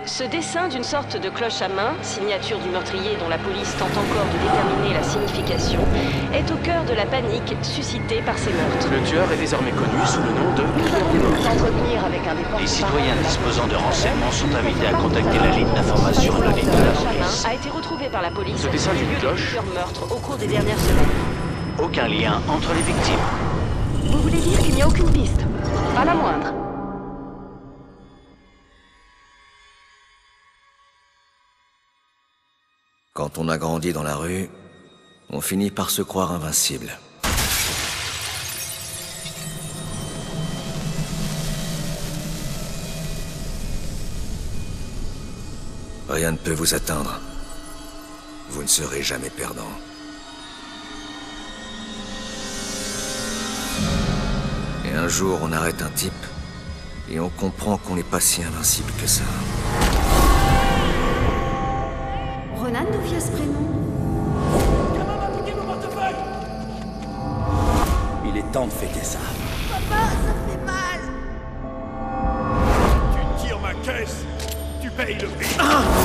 Ce dessin d'une sorte de cloche à main, signature du meurtrier dont la police tente encore de déterminer la signification, est au cœur de la panique suscitée par ces meurtres. Le tueur est désormais connu sous le nom de Tueur des morts. S'entretenir avec un des porte-parole Les citoyens de la disposant de police renseignements sont invités à par contacter contre, la ligne d'information, le ligne de la cloche à main police. a été retrouvé par la police Ce dessin au d'une milieu de cloche plusieurs meurtres au cours des dernières semaines. Aucun lien entre les victimes. Vous voulez dire qu'il n'y a aucune piste? Pas la moindre. Quand on a grandi dans la rue, on finit par se croire invincible. Rien ne peut vous atteindre. Vous ne serez jamais perdant. Et un jour, on arrête un type, et on comprend qu'on n'est pas si invincible que ça. Ronan, d'où vient ce prénom? Il est temps de fêter ça. Papa, ça fait mal! Tu tires ma caisse, tu payes le prix.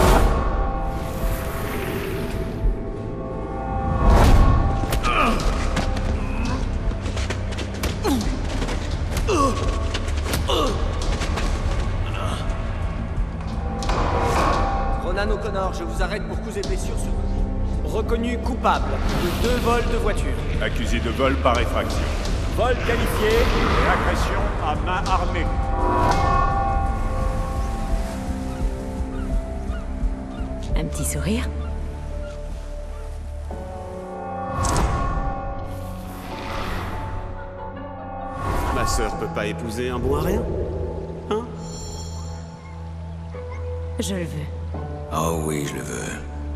Ronan O'Connor, je vous arrête pour coups et blessures sur vous. Reconnu coupable de 2 vols de voiture. Accusé de vol par effraction. Vol qualifié et agression à main armée. Un petit sourire? Ma sœur peut pas épouser un bon à rien? Hein? Je le veux. Oh oui, je le veux.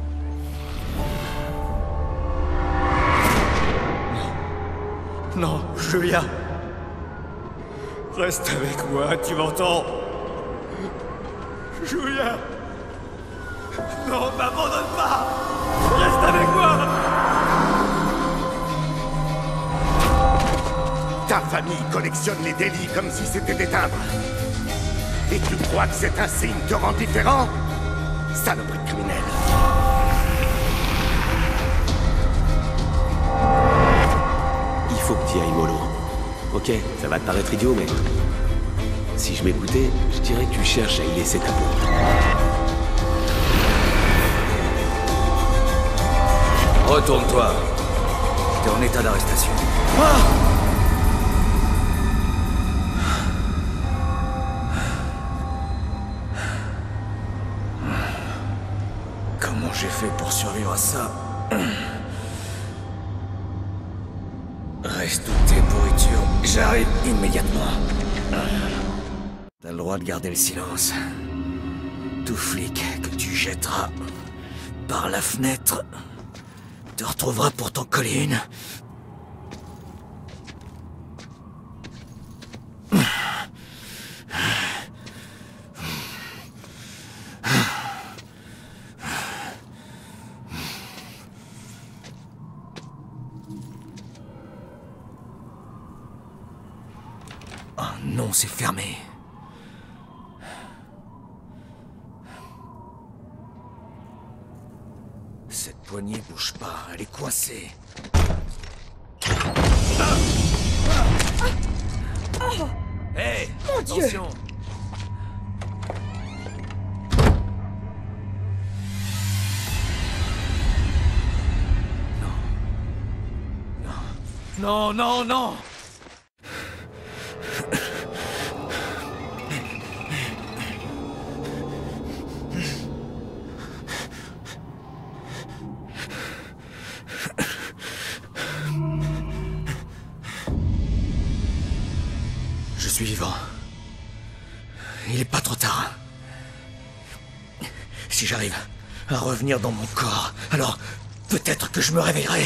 Non, Julia. Reste avec moi, tu m'entends? Julia. Non, m'abandonne pas. Reste avec moi. Ta famille collectionne les délits comme si c'était des timbres. Et tu crois que cet insigne te rend différent? Saloperie de criminel. Il faut que tu ailles mollo. Ok, ça va te paraître idiot, mais... Si je m'écoutais, je dirais que tu cherches à y laisser ta peau. Retourne-toi. T'es en état d'arrestation. Comment j'ai fait pour survivre à ça? Reste toutes tes pourritures. J'arrive immédiatement. T'as le droit de garder le silence. Tout flic que tu jetteras par la fenêtre te retrouvera pour t'en coller une. Oh non, c'est fermé. Cette poignée bouge pas, elle est coincée. Hé, attention! Non, non, non! Je suis vivant. Il est pas trop tard. Si j'arrive à revenir dans mon corps, alors peut-être que je me réveillerai.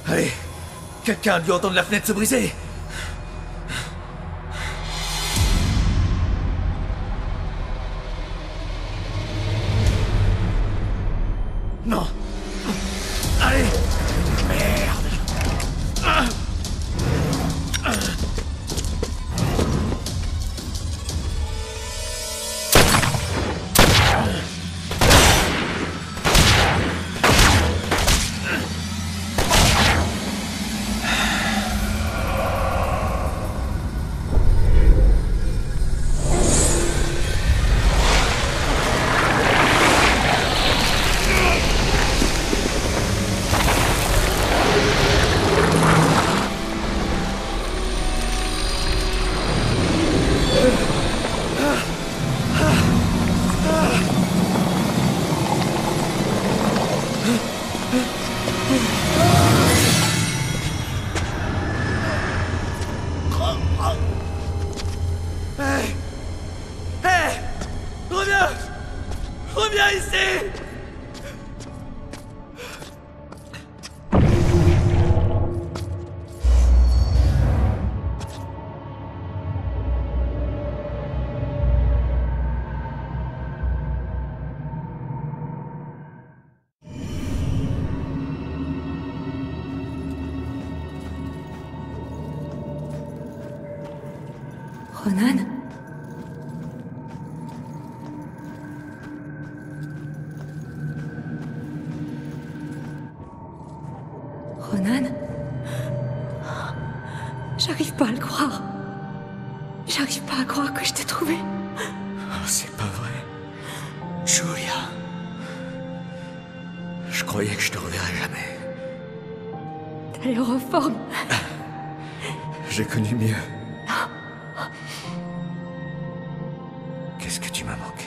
Allez, quelqu'un a dû entendre la fenêtre se briser. Non. Allez. Merde. Reviens ici! Ronan? Ronan? J'arrive pas à le croire. J'arrive pas à croire que je t'ai trouvé. Oh, c'est pas vrai. Julia. Je croyais que je te reverrais jamais. T'as l'air en forme. J'ai connu mieux. Qu'est-ce que tu m'as manqué?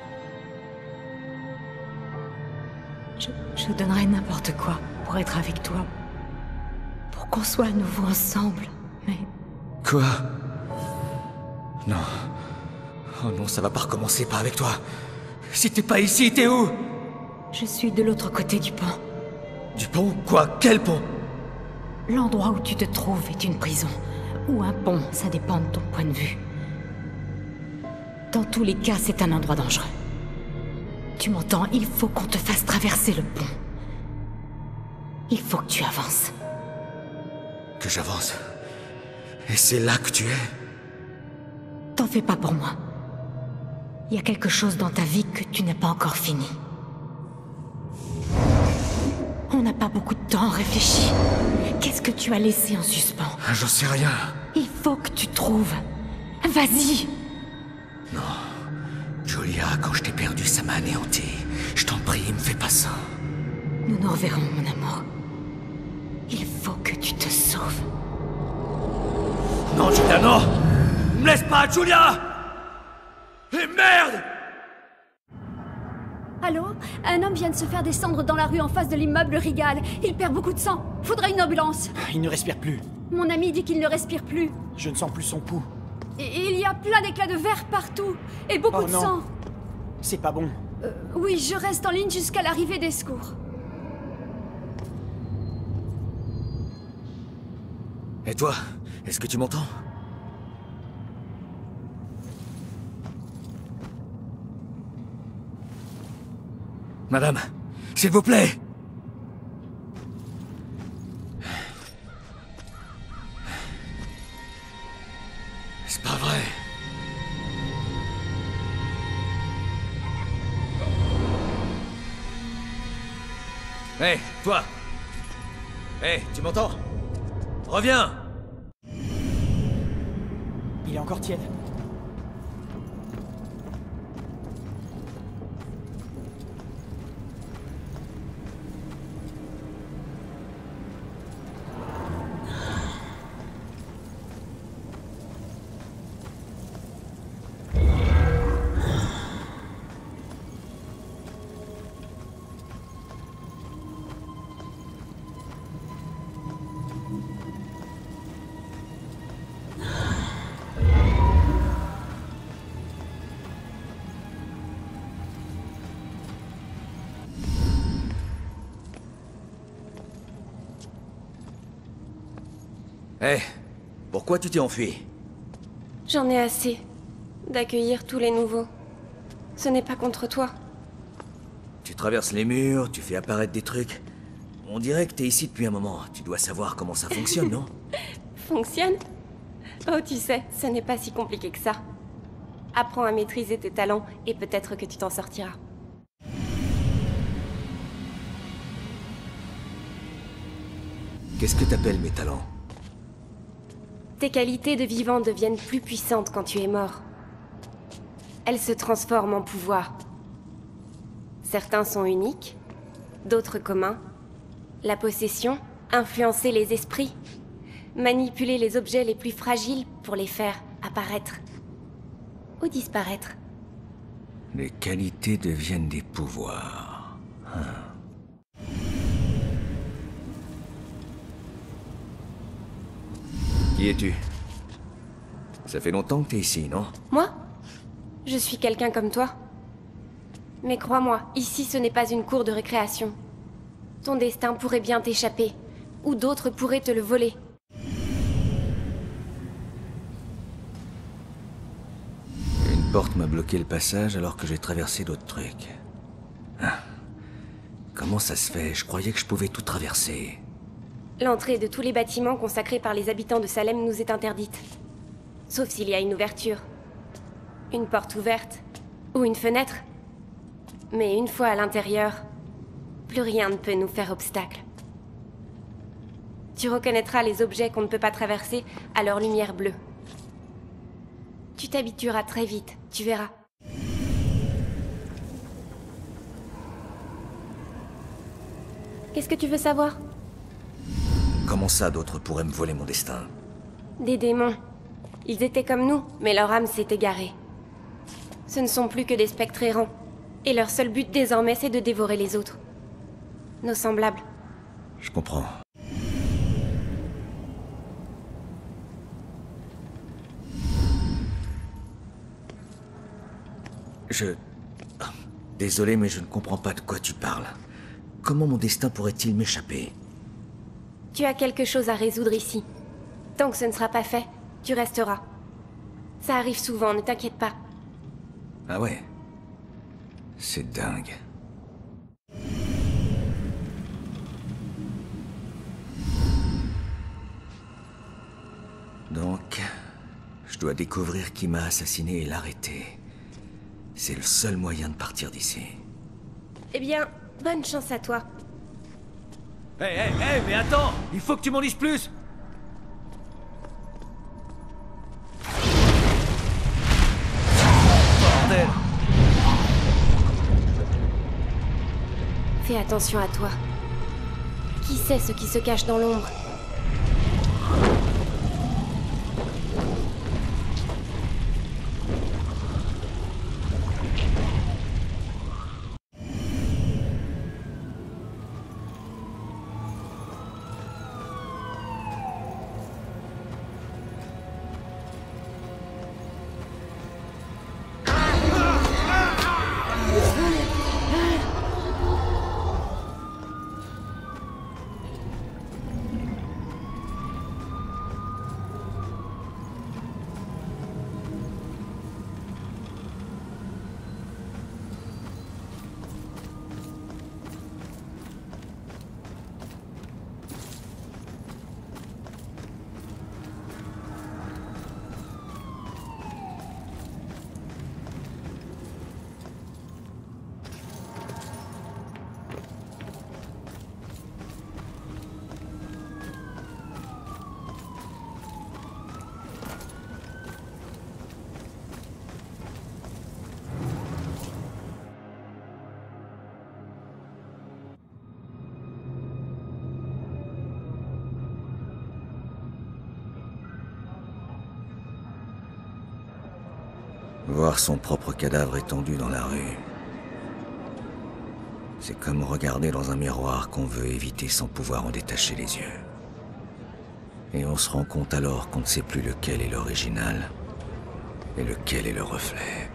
Je donnerais n'importe quoi pour être avec toi. Pour qu'on soit à nouveau ensemble. Mais Quoi? Non. Oh non, ça va pas recommencer, pas avec toi. Si t'es pas ici, t'es où? je suis de l'autre côté du pont. Du pont? Quoi? Quel pont? L'endroit où tu te trouves est une prison. Ou un pont, ça dépend de ton point de vue. Dans tous les cas, c'est un endroit dangereux. Tu m'entends? Il faut qu'on te fasse traverser le pont. Il faut que tu avances. Que j'avance. Et c'est là que tu es? T'en fais pas pour moi. Il y a quelque chose dans ta vie que tu n'as pas encore fini. On n'a pas beaucoup de temps à réfléchir. Qu'est-ce que tu as laissé en suspens? J'en sais rien. Il faut que tu trouves. Vas-y! Non. Julia, quand je t'ai perdu, ça m'a anéanti. Je t'en prie, me fais pas ça. Nous nous reverrons, mon amour. Il faut que tu te sauves. Non, Julia, non! Me laisse pas, Julia! Et merde! Allô? Un homme vient de se faire descendre dans la rue en face de l'immeuble Rigal. Il perd beaucoup de sang. Faudrait une ambulance. Il ne respire plus. Mon ami dit qu'il ne respire plus. Je ne sens plus son pouls. Et il y a plein d'éclats de verre partout. Et beaucoup Oh de non. sang. C'est pas bon. Oui, je reste en ligne jusqu'à l'arrivée des secours. Et toi? Est-ce que tu m'entends? Madame, s'il vous plaît! C'est pas vrai. Hé, toi! Hé, tu m'entends? Reviens! Il est encore tiède. Hé, pourquoi tu t'es enfui? J'en ai assez d'accueillir tous les nouveaux. Ce n'est pas contre toi. Tu traverses les murs, tu fais apparaître des trucs. On dirait que t'es ici depuis un moment. Tu dois savoir comment ça fonctionne, non? Fonctionne? Oh, tu sais, ce n'est pas si compliqué que ça. Apprends à maîtriser tes talents et peut-être que tu t'en sortiras. Qu'est-ce que t'appelles mes talents? Tes qualités de vivant deviennent plus puissantes quand tu es mort. Elles se transforment en pouvoir. Certains sont uniques, d'autres communs. La possession, influencer les esprits, manipuler les objets les plus fragiles pour les faire apparaître ou disparaître. Les qualités deviennent des pouvoirs. Qui es-tu? Ça fait longtemps que t'es ici, non? Moi? Je suis quelqu'un comme toi. Mais crois-moi, ici ce n'est pas une cour de récréation. Ton destin pourrait bien t'échapper, ou d'autres pourraient te le voler. Une porte m'a bloqué le passage alors que j'ai traversé d'autres trucs. Comment ça se fait? Je croyais que je pouvais tout traverser. L'entrée de tous les bâtiments consacrés par les habitants de Salem nous est interdite. Sauf s'il y a une ouverture. Une porte ouverte. Ou une fenêtre. Mais une fois à l'intérieur, plus rien ne peut nous faire obstacle. Tu reconnaîtras les objets qu'on ne peut pas traverser à leur lumière bleue. Tu t'habitueras très vite, tu verras. Qu'est-ce que tu veux savoir? Comment ça d'autres pourraient me voler mon destin? Des démons. Ils étaient comme nous, mais leur âme s'est égarée. Ce ne sont plus que des spectres errants. Et leur seul but désormais, c'est de dévorer les autres. Nos semblables. Je comprends. Désolé, mais je ne comprends pas de quoi tu parles. Comment mon destin pourrait-il m'échapper? Tu as quelque chose à résoudre ici. Tant que ce ne sera pas fait, tu resteras. Ça arrive souvent, ne t'inquiète pas. Ah ouais? C'est dingue. Donc, je dois découvrir qui m'a assassiné et l'arrêter. C'est le seul moyen de partir d'ici. Eh bien, bonne chance à toi. Hé, mais attends! Il faut que tu m'en dises plus! Bordel! Fais attention à toi. Qui sait ce qui se cache dans l'ombre? Voir son propre cadavre étendu dans la rue. C'est comme regarder dans un miroir qu'on veut éviter sans pouvoir en détacher les yeux. Et on se rend compte alors qu'on ne sait plus lequel est l'original et lequel est le reflet.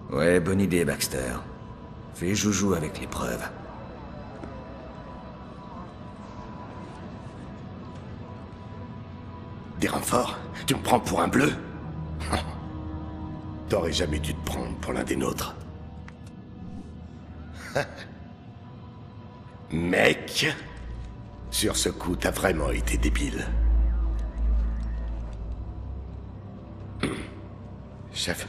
Ouais, bonne idée, Baxter. Fais joujou avec les preuves. Des renforts? Tu me prends pour un bleu? T'aurais jamais dû te prendre pour l'un des nôtres. Mec, sur ce coup, t'as vraiment été débile. Chef.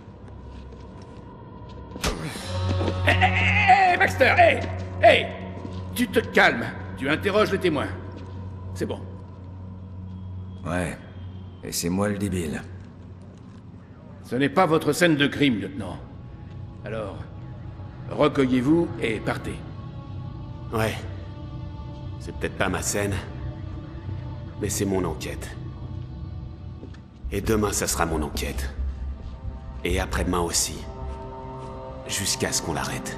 Hé, Baxter, hé! Tu te calmes, tu interroges les témoins. C'est bon. Ouais, et c'est moi le débile. Ce n'est pas votre scène de crime, lieutenant. Alors, recueillez-vous et partez. Ouais. C'est peut-être pas ma scène, mais c'est mon enquête. Et demain, ça sera mon enquête. Et après-demain aussi. Jusqu'à ce qu'on l'arrête.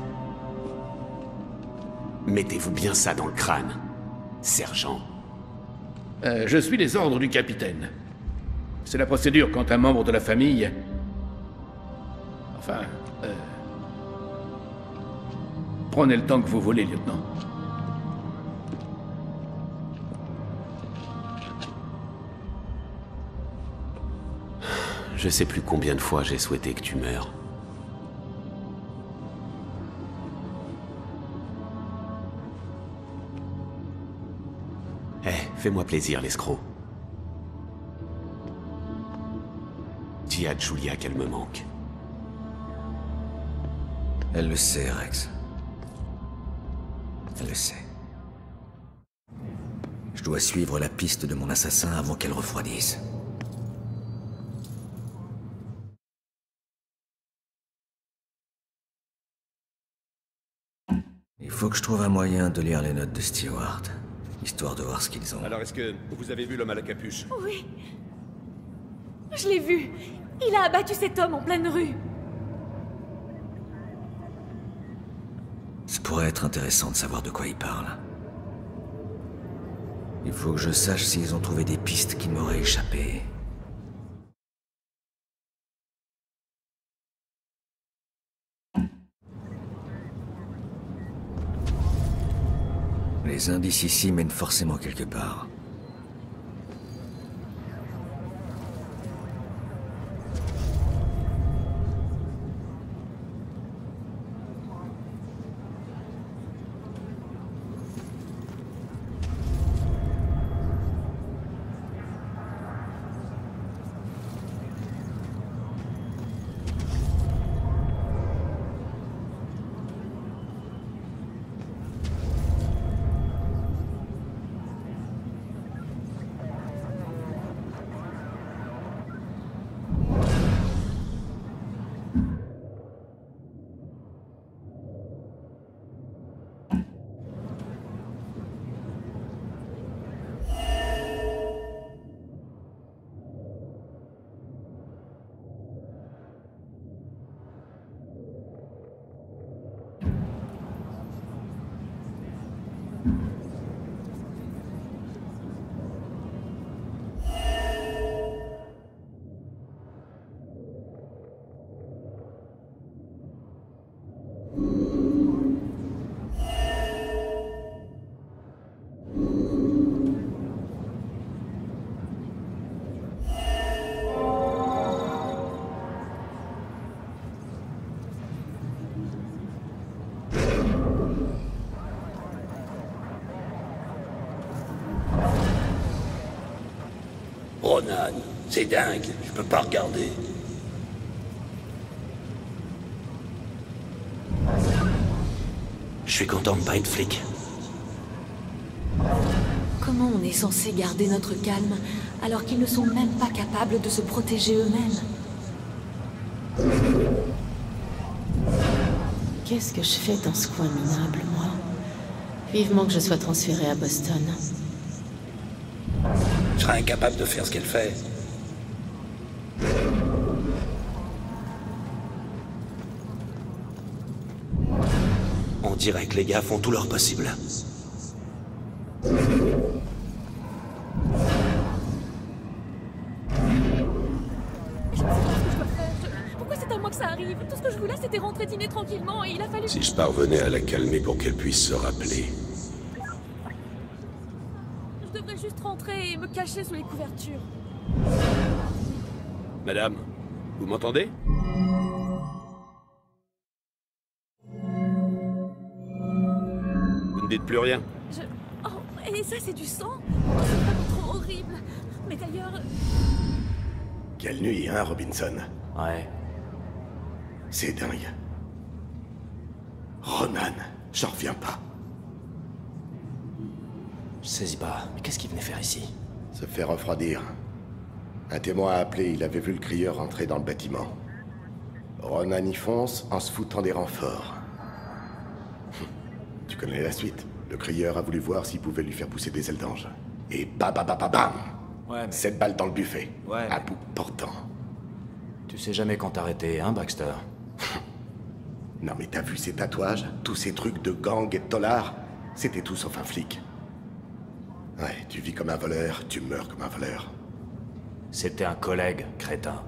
Mettez-vous bien ça dans le crâne, sergent. Je suis les ordres du capitaine. C'est la procédure quand un membre de la famille... Enfin... Prenez le temps que vous voulez, lieutenant. Je sais plus combien de fois j'ai souhaité que tu meurs. Fais-moi plaisir, l'escroc. Dis à Julia qu'elle me manque. Elle le sait, Rex. Elle le sait. Je dois suivre la piste de mon assassin avant qu'elle refroidisse. Il faut que je trouve un moyen de lire les notes de Stewart. Histoire de voir ce qu'ils ont. Alors, est-ce que vous avez vu l'homme à la capuche? Oui. Je l'ai vu. Il a abattu cet homme en pleine rue. Ça pourrait être intéressant de savoir de quoi il parle. Il faut que je sache s'ils ont trouvé des pistes qui m'auraient échappé. Les indices ici mènent forcément quelque part. Ronan, c'est dingue, je peux pas regarder. Je suis content de pas être flic. Comment on est censé garder notre calme alors qu'ils ne sont même pas capables de se protéger eux-mêmes? Qu'est-ce que je fais dans ce coin minable, moi? Vivement que je sois transférée à Boston. Je serais incapable de faire ce qu'elle fait. On dirait que les gars font tout leur possible. Pourquoi c'est à moi que ça arrive? Tout ce que que je voulais, c'était rentrer dîner tranquillement et il a fallu... Si je parvenais à la calmer pour qu'elle puisse se rappeler. Je devrais juste rentrer et me cacher sous les couvertures. Madame, vous m'entendez? Vous ne dites plus rien? Oh, et ça c'est du sang? C'est vraiment trop horrible. Mais d'ailleurs... Quelle nuit, hein, Robinson? Ouais. C'est dingue. Ronan, j'en reviens pas. Je saisis pas, mais qu'est-ce qu'il venait faire ici? Se fait refroidir. Un témoin a appelé, il avait vu le crieur rentrer dans le bâtiment. Ronan y fonce en se foutant des renforts. Tu connais la suite. Le crieur a voulu voir s'il pouvait lui faire pousser des ailes d'ange. Et bam. Ouais, mais... 7 balles dans le buffet. Ouais, à bout portant. Tu sais jamais quand t'arrêter, hein, Baxter? Non mais t'as vu ces tatouages? Tous ces trucs de gang et de tolards? C'était tout sauf un flic. Ouais, tu vis comme un voleur, tu meurs comme un voleur. C'était un collègue, crétin.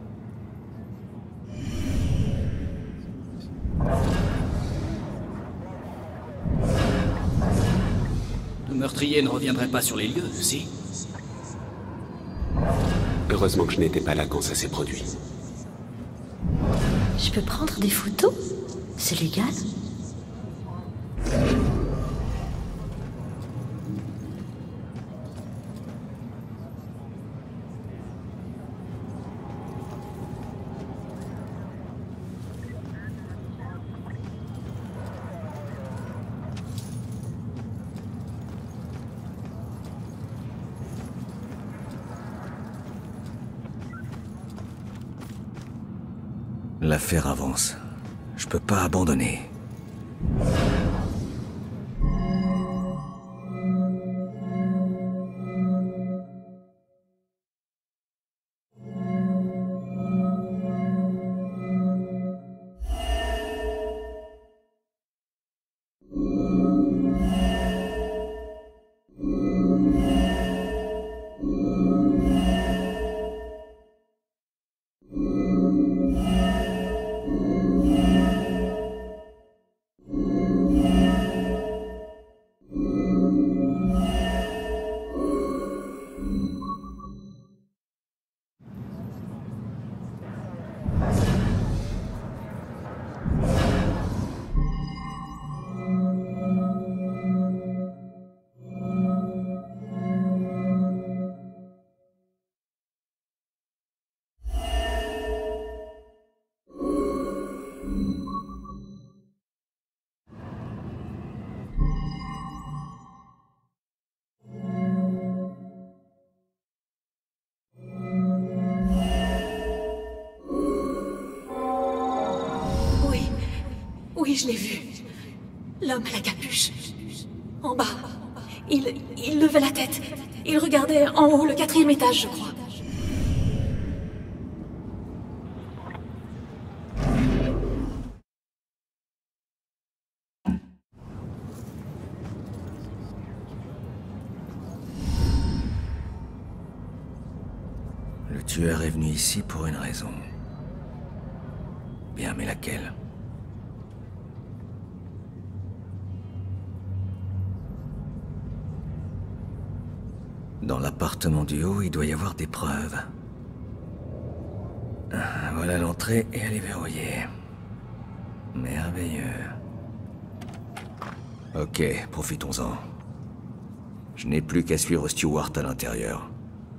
Le meurtrier ne reviendrait pas sur les lieux, si? Heureusement que je n'étais pas là quand ça s'est produit. Je peux prendre des photos? C'est légal? L'affaire avance. Je peux pas abandonner. Oui, je l'ai vu. L'homme à la capuche. En bas. Il levait la tête. Il regardait en haut, le 4e étage, je crois. Le tueur est venu ici pour une raison. Bien, mais laquelle? Dans l'appartement du haut, il doit y avoir des preuves. Voilà l'entrée et elle est verrouillée. Merveilleux. Ok, profitons-en. Je n'ai plus qu'à suivre Stewart à l'intérieur.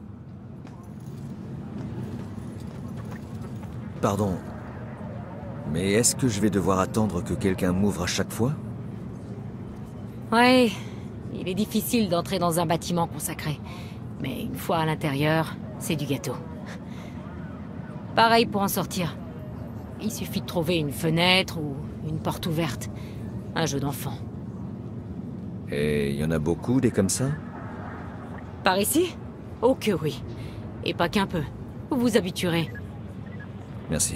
Pardon, mais est-ce que je vais devoir attendre que quelqu'un m'ouvre à chaque fois? Ouais, il est difficile d'entrer dans un bâtiment consacré. Mais une fois à l'intérieur, c'est du gâteau. Pareil pour en sortir. Il suffit de trouver une fenêtre ou une porte ouverte. Un jeu d'enfant. Et il y en a beaucoup des comme ça? Par ici? Oh que oui. Et pas qu'un peu. Vous vous habituerez. Merci.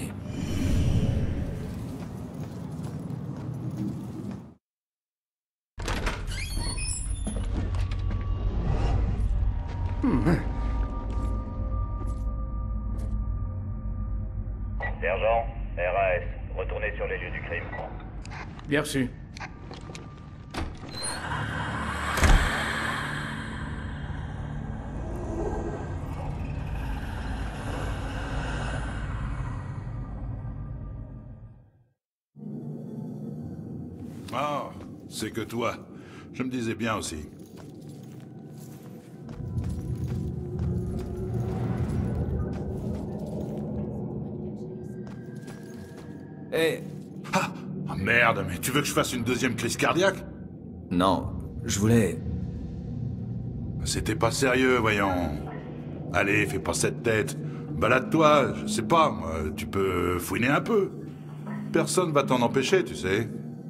Sergent, RAS, retournez sur du crime. Bien reçu. Ah, c'est que toi. Je me disais bien aussi. Eh. Ah merde, mais tu veux que je fasse une deuxième crise cardiaque? Non, je voulais... C'était pas sérieux, voyons. Allez, fais pas cette tête. Balade-toi, je sais pas, moi, tu peux fouiner un peu. Personne va t'en empêcher, tu sais.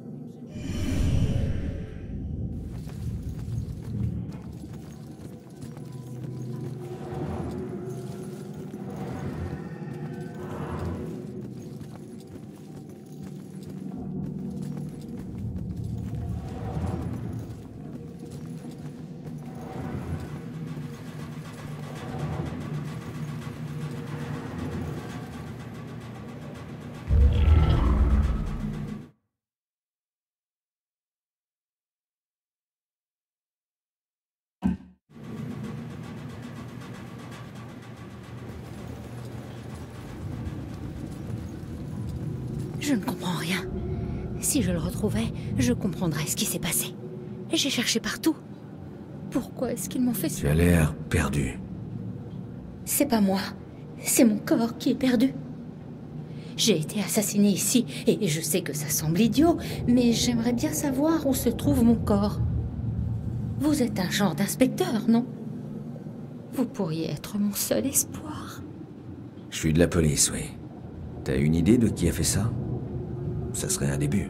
Je ne comprends rien. Si je le retrouvais, je comprendrais ce qui s'est passé. Et j'ai cherché partout. Pourquoi est-ce qu'ils m'ont fait ça? Tu as l'air perdu. C'est pas moi. C'est mon corps qui est perdu. J'ai été assassinée ici, et je sais que ça semble idiot, mais j'aimerais bien savoir où se trouve mon corps. Vous êtes un genre d'inspecteur, non? Vous pourriez être mon seul espoir. Je suis de la police, oui. T'as une idée de qui a fait ça? Ça serait un début.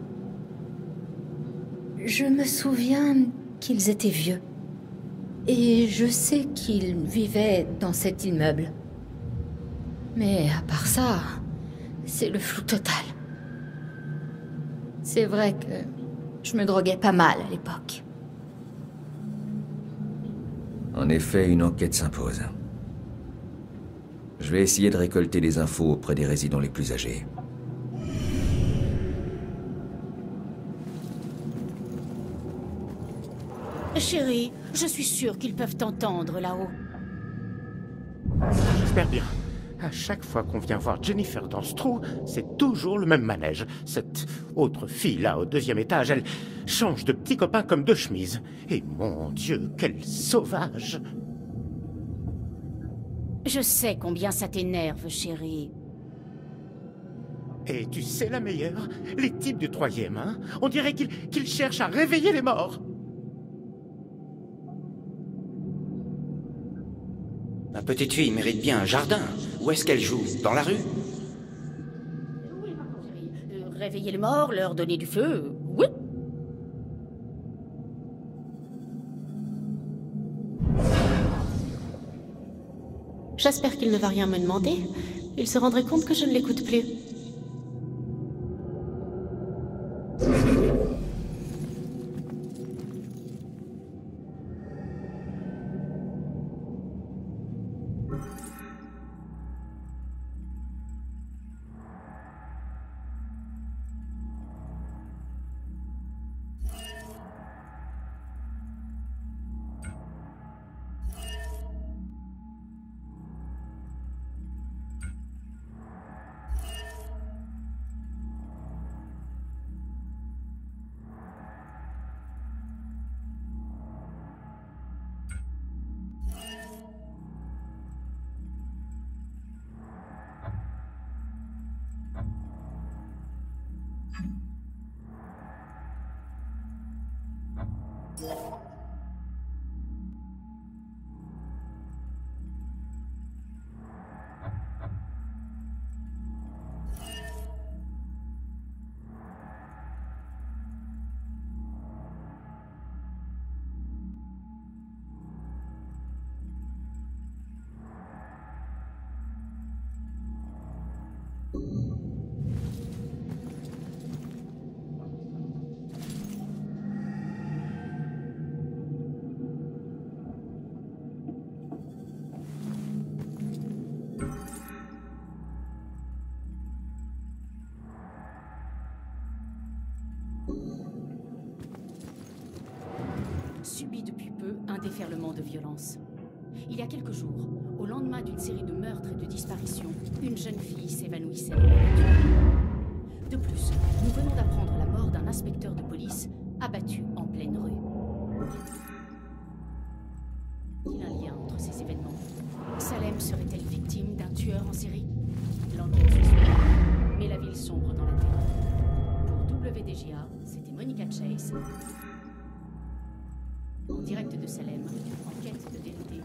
Je me souviens qu'ils étaient vieux. Et je sais qu'ils vivaient dans cet immeuble. Mais à part ça, c'est le flou total. C'est vrai que je me droguais pas mal à l'époque. En effet, une enquête s'impose. Je vais essayer de récolter des infos auprès des résidents les plus âgés. Chérie, je suis sûre qu'ils peuvent t'entendre là-haut. J'espère bien. À chaque fois qu'on vient voir Jennifer dans ce trou, c'est toujours le même manège. Cette autre fille là au 2e étage, elle change de petit copain comme de chemise. Et mon Dieu, quel sauvage! Je sais combien ça t'énerve, chérie. Et tu sais la meilleure? Les types du 3e, hein? On dirait qu'ils cherchent à réveiller les morts. Ma petite fille mérite bien un jardin. Où est-ce qu'elle joue? Dans la rue? Réveiller les morts, leur donner du feu, oui. J'espère qu'il ne va rien me demander. Il se rendrait compte que je ne l'écoute plus. peu un déferlement de violence. Il y a quelques jours, au lendemain d'une série de meurtres et de disparitions, une jeune fille s'évanouissait. De plus, nous venons d'apprendre la mort d'un inspecteur de police abattu en pleine rue. Y a-t-il un lien entre ces événements? Salem serait-elle victime d'un tueur en série? L'enquête suit son cours, mais la ville sombre dans la terreur. Pour WDGA, c'était Monica Chase. En direct de Salem, en quête de vérité.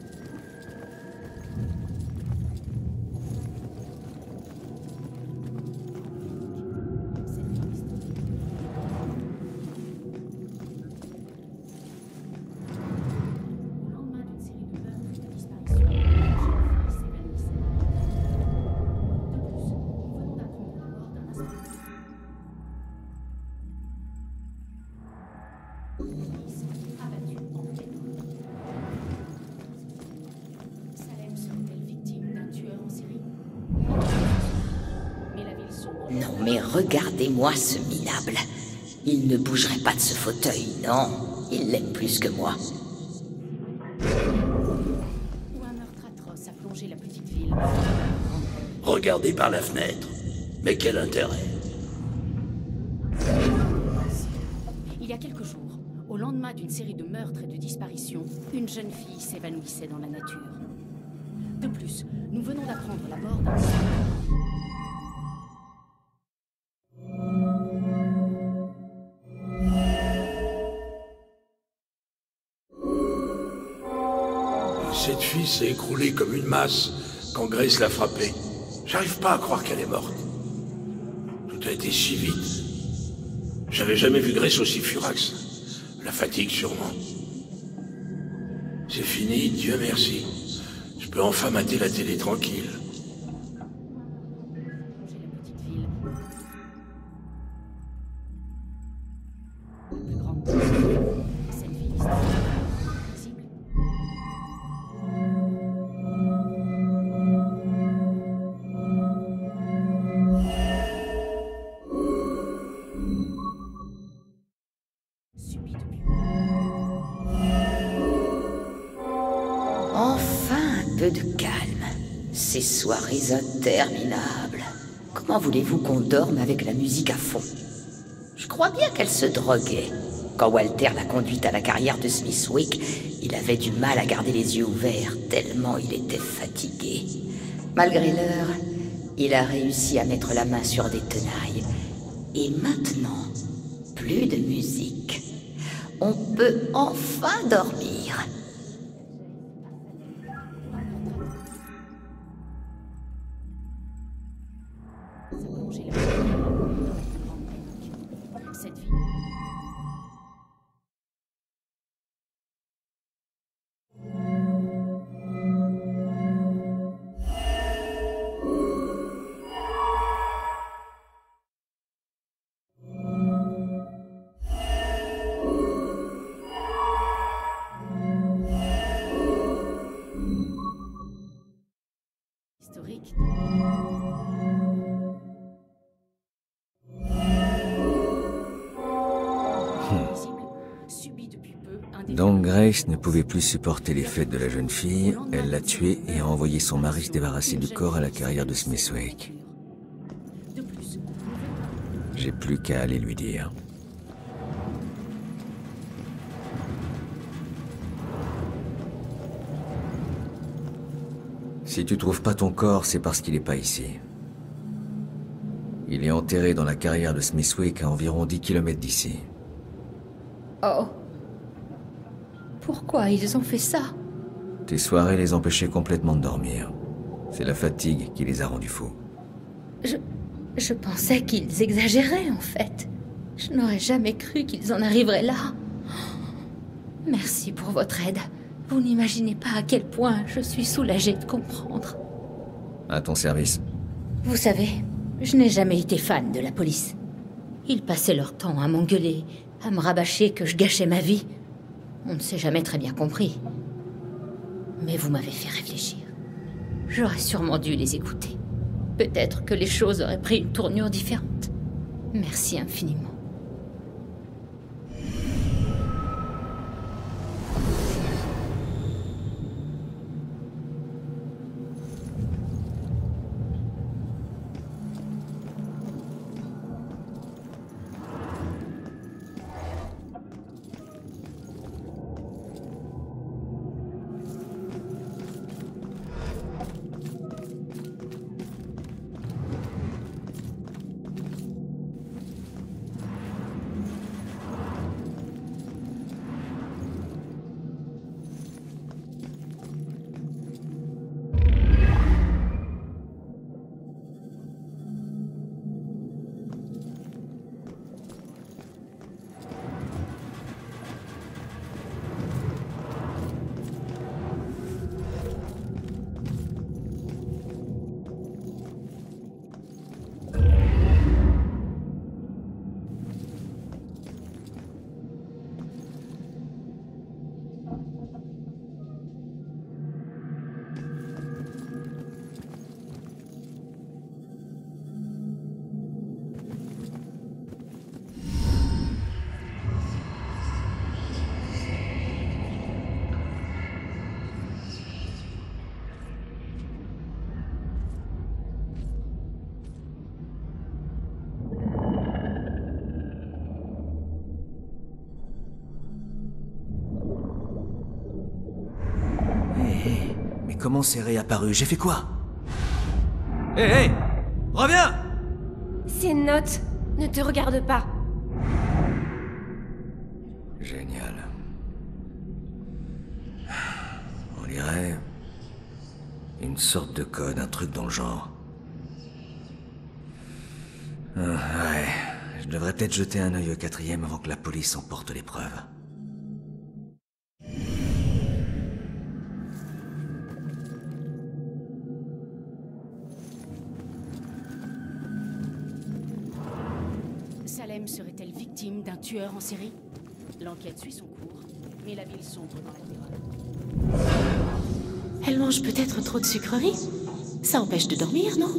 Non, mais regardez-moi ce minable. Il ne bougerait pas de ce fauteuil, non. Il l'aime plus que moi. Où un meurtre atroce a plongé la petite ville. Regardez par la fenêtre. Mais quel intérêt? Il y a quelques jours, au lendemain d'une série de meurtres et de disparitions, une jeune fille s'évanouissait dans la nature. De plus, nous venons d'apprendre la mort d'un... Cette fille s'est écroulée comme une masse quand Grace l'a frappée. J'arrive pas à croire qu'elle est morte. Tout a été si vite. J'avais jamais vu Grace aussi furax. La fatigue, sûrement. C'est fini, Dieu merci. Je peux enfin mater la télé tranquille. Enfin un peu de calme. Ces soirées interminables. Comment voulez-vous qu'on dorme avec la musique à fond? Je crois bien qu'elle se droguait. Quand Walter l'a conduite à la carrière de Smithwick, il avait du mal à garder les yeux ouverts, tellement il était fatigué. Malgré l'heure, il a réussi à mettre la main sur des tenailles. Et maintenant, plus de musique. On peut enfin dormir. Cette vie. Historique. Donc Grace ne pouvait plus supporter les fêtes de la jeune fille, elle l'a tuée et a envoyé son mari se débarrasser du corps à la carrière de Smithwick. J'ai plus qu'à aller lui dire. Si tu trouves pas ton corps, c'est parce qu'il n'est pas ici. Il est enterré dans la carrière de Smithwick à environ 10 km d'ici. Oh. Pourquoi ils ont fait ça? Tes soirées les empêchaient complètement de dormir. C'est la fatigue qui les a rendus fous. Je pensais qu'ils exagéraient, en fait. Je n'aurais jamais cru qu'ils en arriveraient là. Merci pour votre aide. Vous n'imaginez pas à quel point je suis soulagée de comprendre. À ton service. Vous savez, je n'ai jamais été fan de la police. Ils passaient leur temps à m'engueuler, à me rabâcher que je gâchais ma vie. On ne s'est jamais très bien compris. Mais vous m'avez fait réfléchir. J'aurais sûrement dû les écouter. Peut-être que les choses auraient pris une tournure différente. Merci infiniment. comment c'est réapparu? J'ai fait quoi? Hé, hé! Reviens! Ces notes ne te regardent pas. Génial. On dirait... une sorte de code, un truc dans le genre. Ouais, je devrais peut-être jeter un œil au 4e avant que la police emporte les preuves. Salem serait-elle victime d'un tueur en série? L'enquête suit son cours, mais la ville sombre dans la terreur. Elle mange peut-être trop de sucreries. Ça empêche de dormir, non?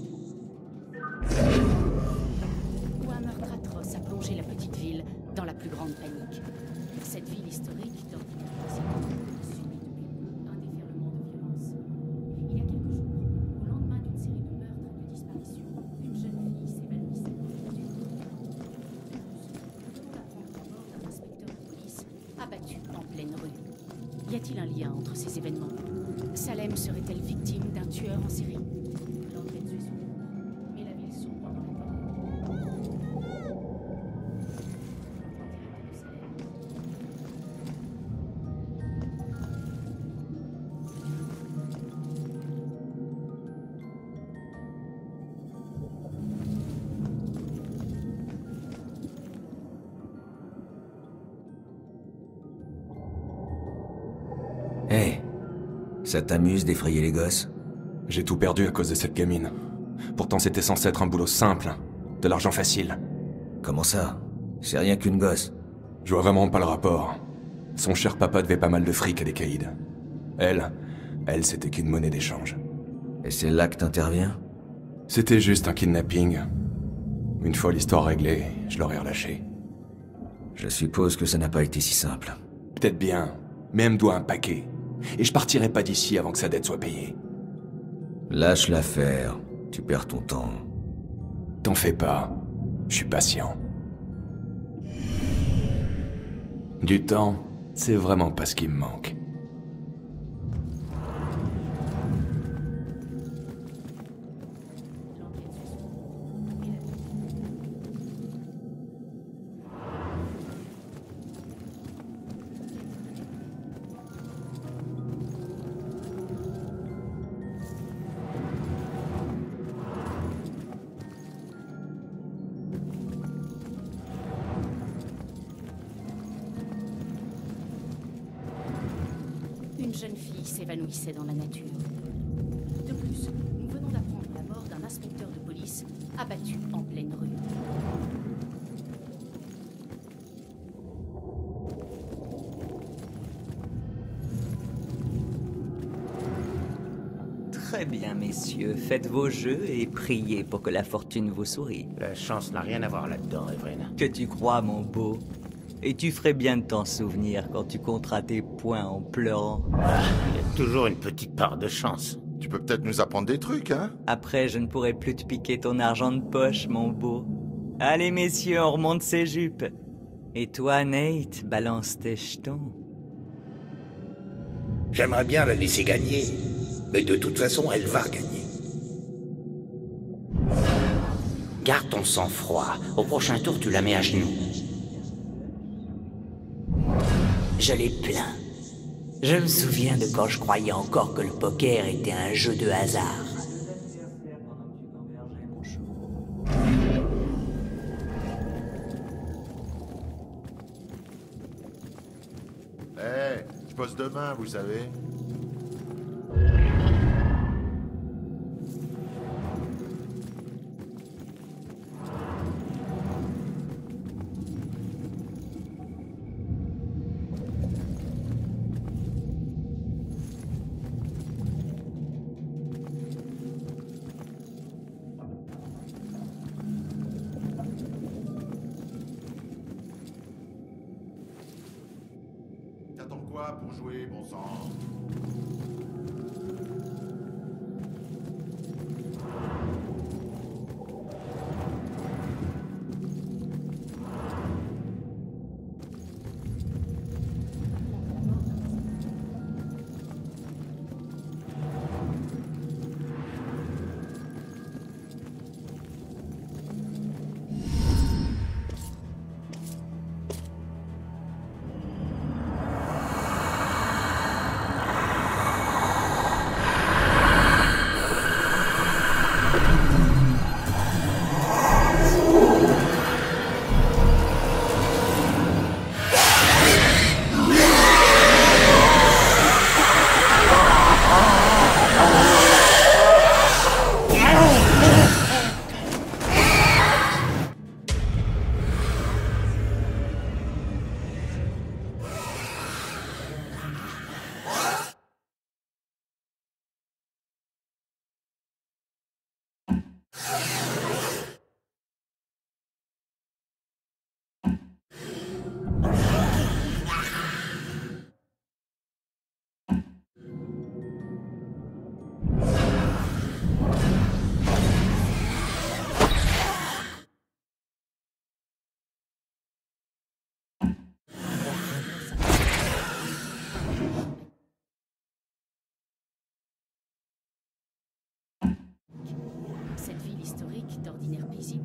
Où un meurtre atroce a plongé la petite ville dans la plus grande panique. Cette ville historique dans subit depuis un déferlement de violence. Il y a quelques jours, au lendemain d'une série de meurtres et de disparitions, une jeune fille s'évanouissait. On apprend la mort d'un inspecteur de police abattu en pleine rue. Y a-t-il un lien entre ces événements? Salem serait-elle victime d'un tueur en série? L'enquête suit son cours, mais la ville sombre dans la terreur. Hé, ça t'amuse d'effrayer les gosses? J'ai tout perdu à cause de cette gamine. Pourtant c'était censé être un boulot simple, de l'argent facile. Comment ça? C'est rien qu'une gosse. Je vois vraiment pas le rapport. Son cher papa devait pas mal de fric à des caïds. Elle, c'était qu'une monnaie d'échange. Et c'est là que t'interviens? C'était juste un kidnapping. Une fois l'histoire réglée, je l'aurais relâché. Je suppose que ça n'a pas été si simple. Peut-être bien, mais elle me doit un paquet. Et je partirai pas d'ici avant que sa dette soit payée. Lâche l'affaire, tu perds ton temps. T'en fais pas, je suis patient. Du temps, c'est vraiment pas ce qui me manque. Une jeune fille s'évanouissait dans la nature. De plus, nous venons d'apprendre la mort d'un inspecteur de police abattu en pleine rue. Très bien, messieurs. Faites vos jeux et priez pour que la fortune vous sourie. La chance n'a rien à voir là-dedans, Evelyn. Que tu crois, mon beau. Et tu ferais bien de t'en souvenir quand tu compteras tes points en pleurant. Ah, il y a toujours une petite part de chance. Tu peux peut-être nous apprendre des trucs, hein? Après, je ne pourrai plus te piquer ton argent de poche, mon beau. Allez, messieurs, on remonte ses jupes. Et toi, Nate, balance tes jetons. J'aimerais bien la laisser gagner. Mais de toute façon, elle va gagner. Garde ton sang-froid. Au prochain tour, tu la mets à genoux. Je l'ai plein. Je me souviens de quand je croyais encore que le poker était un jeu de hasard. Je bosse demain, vous savez. T'attends quoi pour jouer, bon sang? historique d'ordinaire paisible.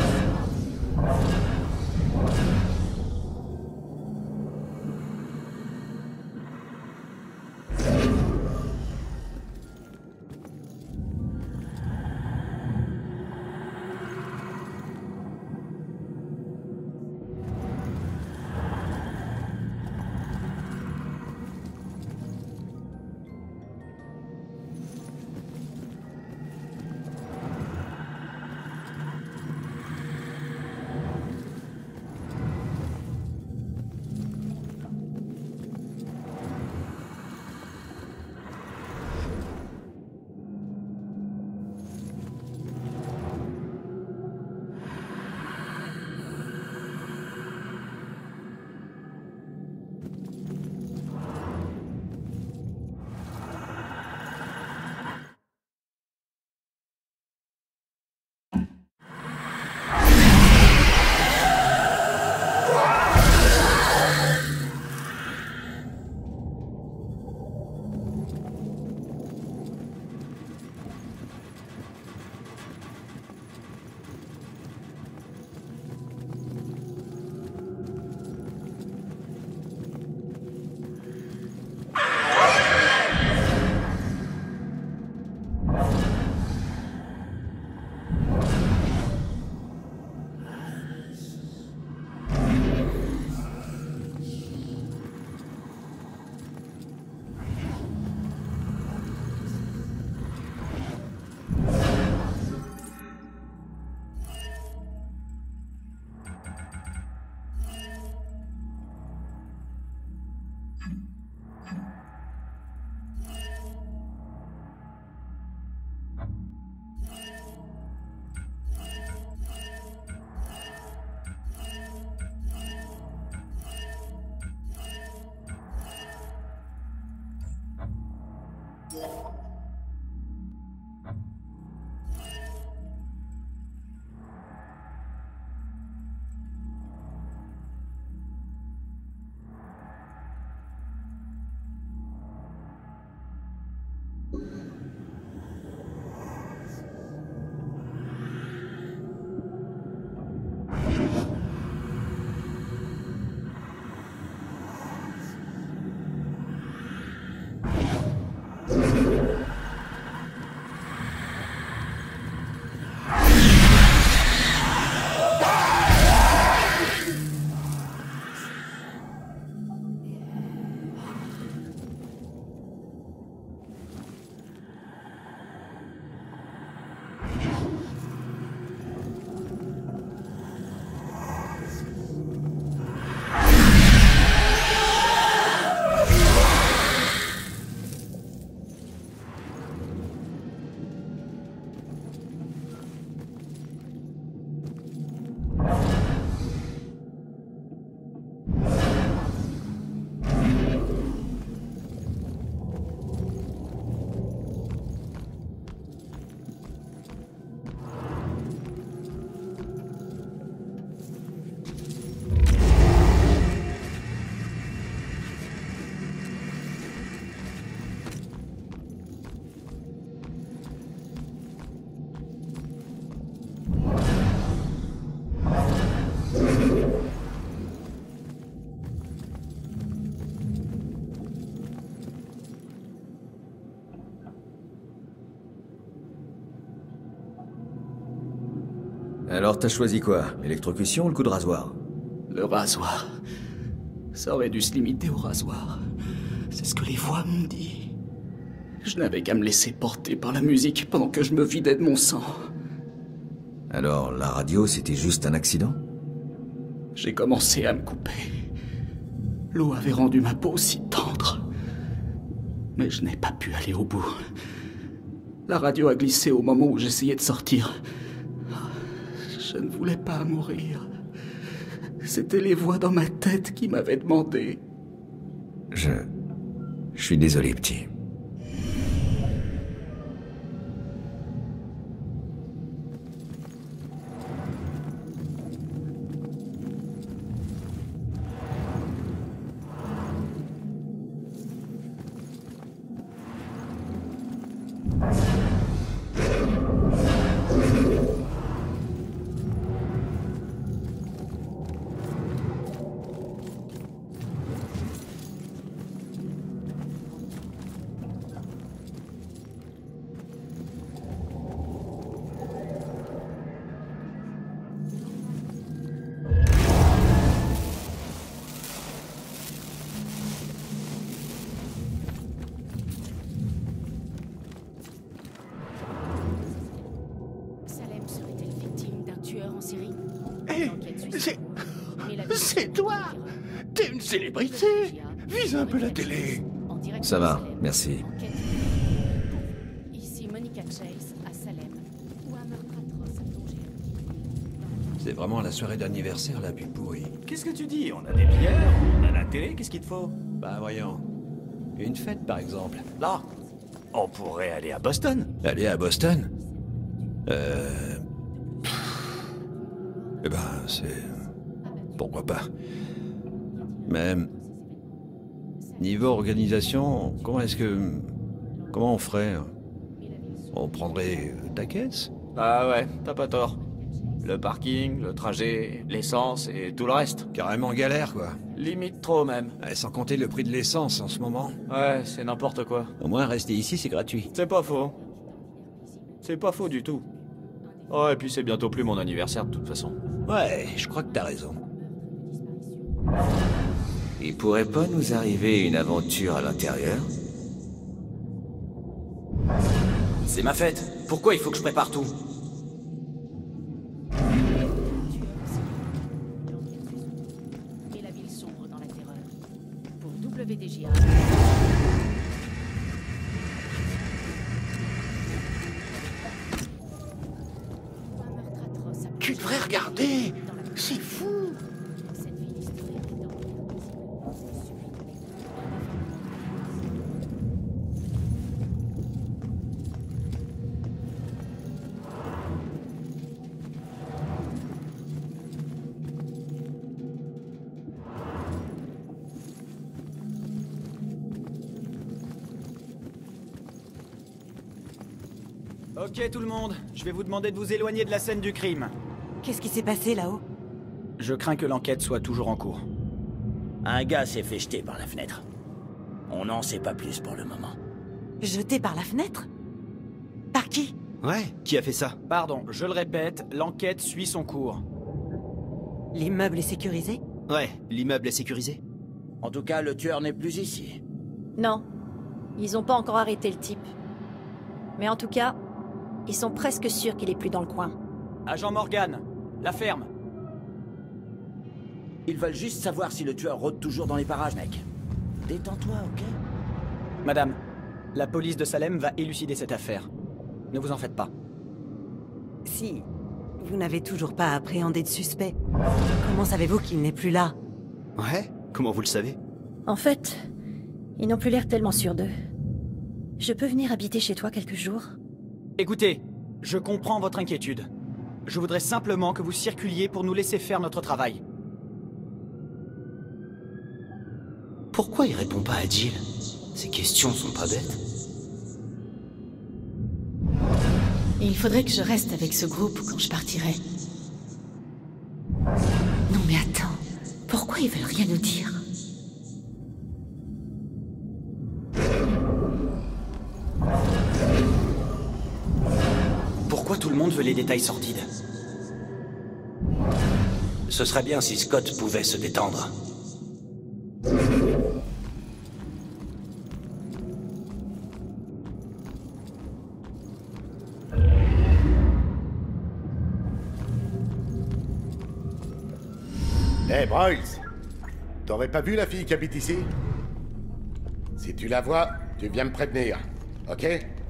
Alors t'as choisi quoi? L'électrocution ou le coup de rasoir? Le rasoir. Ça aurait dû se limiter au rasoir. C'est ce que les voix m'ont dit. Je n'avais qu'à me laisser porter par la musique pendant que je me vidais de mon sang. Alors, la radio, c'était juste un accident? J'ai commencé à me couper. L'eau avait rendu ma peau si tendre. Mais je n'ai pas pu aller au bout. La radio a glissé au moment où j'essayais de sortir. Je ne voulais pas mourir. C'était les voix dans ma tête qui m'avaient demandé. Je suis désolé, petit. C'est toi! T'es une célébrité! Vise un peu la télé! Ça va, merci. Ici Monica Chase, à Salem, où un meurtre atroce a plongé. C'est vraiment la soirée d'anniversaire la plus pourrie. Qu'est-ce que tu dis? On a des bières, on a la télé, qu'est-ce qu'il te faut? Bah voyons. Une fête par exemple. Là, on pourrait aller à Boston. Aller à Boston? Eh ben, c'est... Pourquoi pas. Mais... Niveau organisation, comment est-ce que... Comment on ferait? On prendrait ta caisse? Ah ouais, t'as pas tort. Le parking, le trajet, l'essence et tout le reste. Carrément galère, quoi. Limite trop, même. Ouais, sans compter le prix de l'essence en ce moment. Ouais, c'est n'importe quoi. Au moins, rester ici, c'est gratuit. C'est pas faux. C'est pas faux du tout. Oh, et puis c'est bientôt plus mon anniversaire, de toute façon. Ouais, je crois que t'as raison. Il pourrait pas nous arriver une aventure à l'intérieur? C'est ma fête. Pourquoi il faut que je prépare tout? Et la ville sombre dans la terreur. Pour WDJA. Tu devrais regarder! C'est fou! Ok tout le monde, je vais vous demander de vous éloigner de la scène du crime. Qu'est-ce qui s'est passé là-haut? Je crains que l'enquête soit toujours en cours. Un gars s'est fait jeter par la fenêtre. On n'en sait pas plus pour le moment. Jeté par la fenêtre? Par qui? Ouais, qui a fait ça? Pardon, je le répète, l'enquête suit son cours. L'immeuble est sécurisé? Ouais, l'immeuble est sécurisé. En tout cas, le tueur n'est plus ici. Non. Ils ont pas encore arrêté le type. Mais en tout cas, ils sont presque sûrs qu'il est plus dans le coin. Agent Morgan, la ferme. Ils veulent juste savoir si le tueur rôde toujours dans les parages, mec. Détends-toi, ok? Madame, la police de Salem va élucider cette affaire. Ne vous en faites pas. Si vous n'avez toujours pas appréhendé de suspect, comment savez-vous qu'il n'est plus là? Ouais? Comment vous le savez? En fait, ils n'ont plus l'air tellement sûrs d'eux. Je peux venir habiter chez toi quelques jours? Écoutez, je comprends votre inquiétude. Je voudrais simplement que vous circuliez pour nous laisser faire notre travail. Pourquoi il répond pas à Jill? Ces questions sont pas bêtes. Et il faudrait que je reste avec ce groupe quand je partirai. Non mais attends, pourquoi ils veulent rien nous dire? Pourquoi tout le monde veut les détails sordides? Ce serait bien si Scott pouvait se détendre. Hé, Bryce! T'aurais pas vu la fille qui habite ici? Si tu la vois, tu viens me prévenir, ok?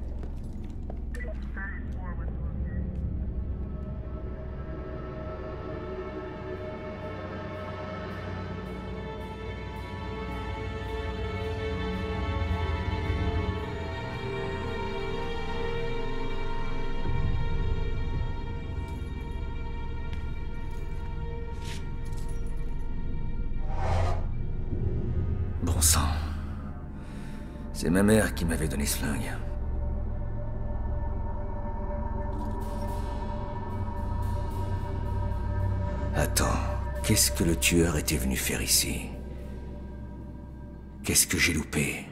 Bon sang. C'est ma mère qui m'avait donné ce flingue. Attends, qu'est-ce que le tueur était venu faire ici? Qu'est-ce que j'ai loupé?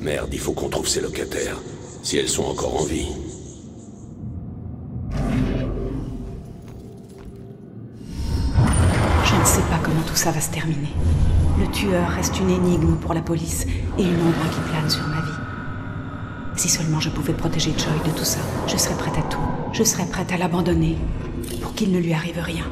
Merde, il faut qu'on trouve ces locataires, si elles sont encore en vie. Je ne sais pas comment tout ça va se terminer. Le tueur reste une énigme pour la police et une ombre qui plane sur ma vie. Si seulement je pouvais protéger Joy de tout ça, je serais prête à tout. Je serais prête à l'abandonner pour qu'il ne lui arrive rien.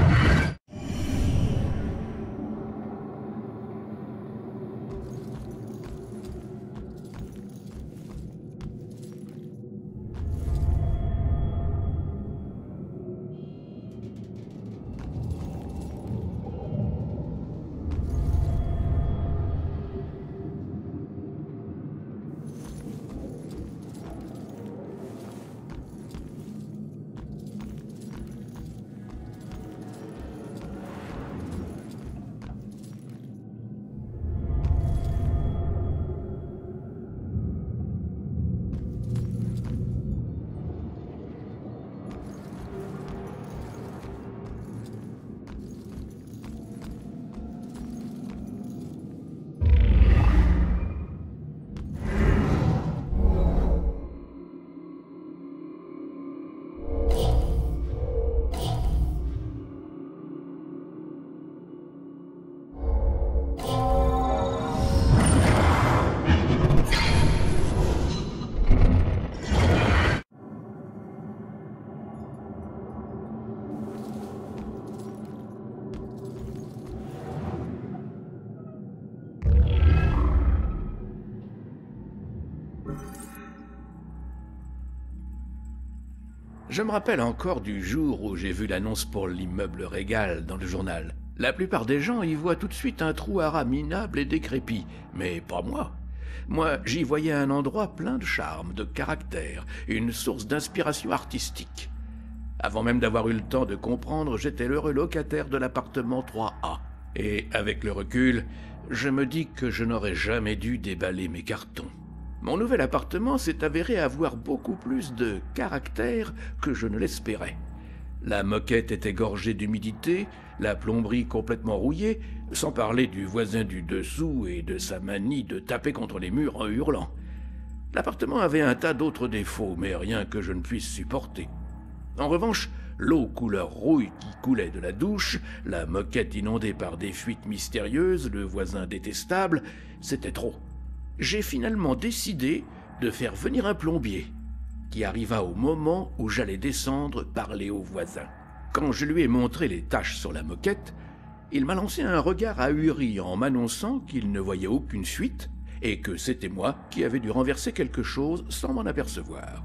Je me rappelle encore du jour où j'ai vu l'annonce pour l'immeuble Régal dans le journal. La plupart des gens y voient tout de suite un trou-haras minable et décrépit, mais pas moi. Moi, j'y voyais un endroit plein de charme, de caractère, une source d'inspiration artistique. Avant même d'avoir eu le temps de comprendre, j'étais l'heureux locataire de l'appartement 3A. Et avec le recul, je me dis que je n'aurais jamais dû déballer mes cartons. Mon nouvel appartement s'est avéré avoir beaucoup plus de caractère que je ne l'espérais. La moquette était gorgée d'humidité, la plomberie complètement rouillée, sans parler du voisin du dessous et de sa manie de taper contre les murs en hurlant. L'appartement avait un tas d'autres défauts, mais rien que je ne puisse supporter. En revanche, l'eau couleur rouille qui coulait de la douche, la moquette inondée par des fuites mystérieuses, le voisin détestable, c'était trop. J'ai finalement décidé de faire venir un plombier, qui arriva au moment où j'allais descendre parler aux voisins. Quand je lui ai montré les taches sur la moquette, il m'a lancé un regard ahuri en m'annonçant qu'il ne voyait aucune fuite et que c'était moi qui avais dû renverser quelque chose sans m'en apercevoir.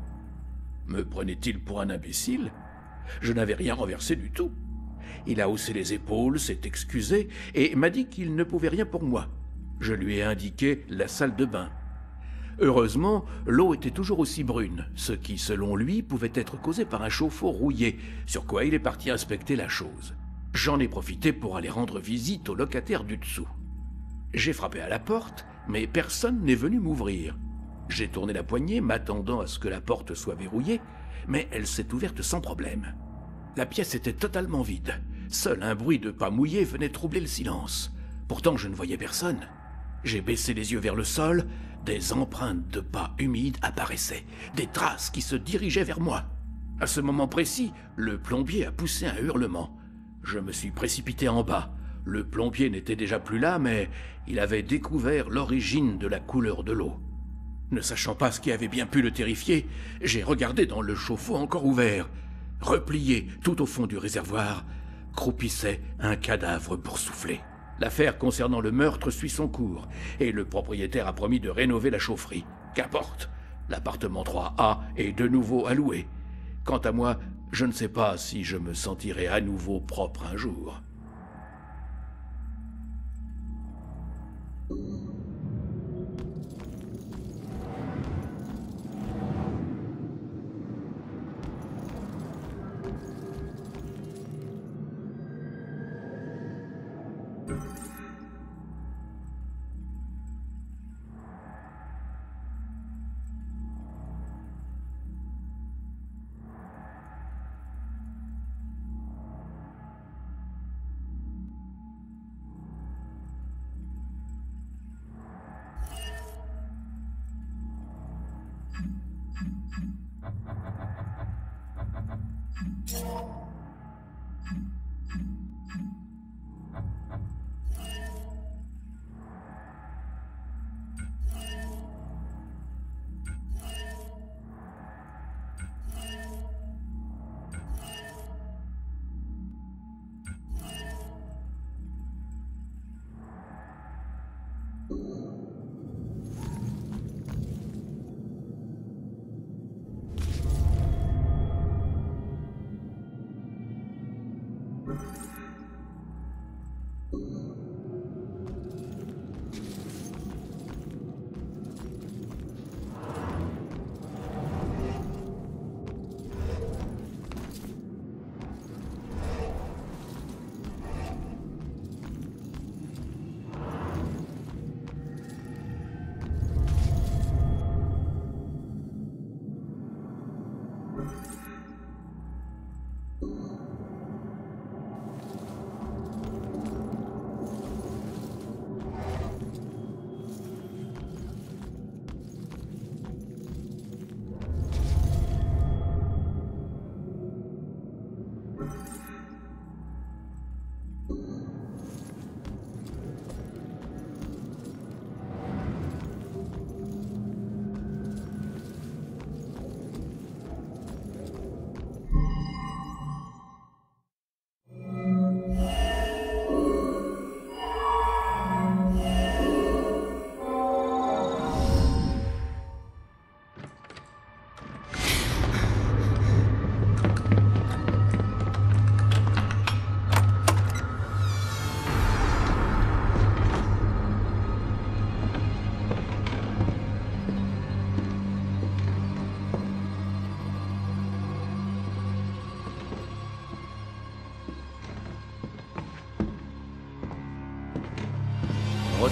Me prenait-il pour un imbécile? Je n'avais rien renversé du tout. Il a haussé les épaules, s'est excusé et m'a dit qu'il ne pouvait rien pour moi. Je lui ai indiqué la salle de bain. Heureusement, l'eau était toujours aussi brune, ce qui, selon lui, pouvait être causé par un chauffe-eau rouillé, sur quoi il est parti inspecter la chose. J'en ai profité pour aller rendre visite au locataire du dessous. J'ai frappé à la porte, mais personne n'est venu m'ouvrir. J'ai tourné la poignée, m'attendant à ce que la porte soit verrouillée, mais elle s'est ouverte sans problème. La pièce était totalement vide. Seul un bruit de pas mouillés venait troubler le silence. Pourtant, je ne voyais personne. J'ai baissé les yeux vers le sol, des empreintes de pas humides apparaissaient, des traces qui se dirigeaient vers moi. À ce moment précis, le plombier a poussé un hurlement. Je me suis précipité en bas. Le plombier n'était déjà plus là, mais il avait découvert l'origine de la couleur de l'eau. Ne sachant pas ce qui avait bien pu le terrifier, j'ai regardé dans le chauffe-eau encore ouvert. Replié tout au fond du réservoir, croupissait un cadavre boursouflé. L'affaire concernant le meurtre suit son cours, et le propriétaire a promis de rénover la chaufferie. Qu'importe, l'appartement 3A est de nouveau à louer. Quant à moi, je ne sais pas si je me sentirai à nouveau propre un jour.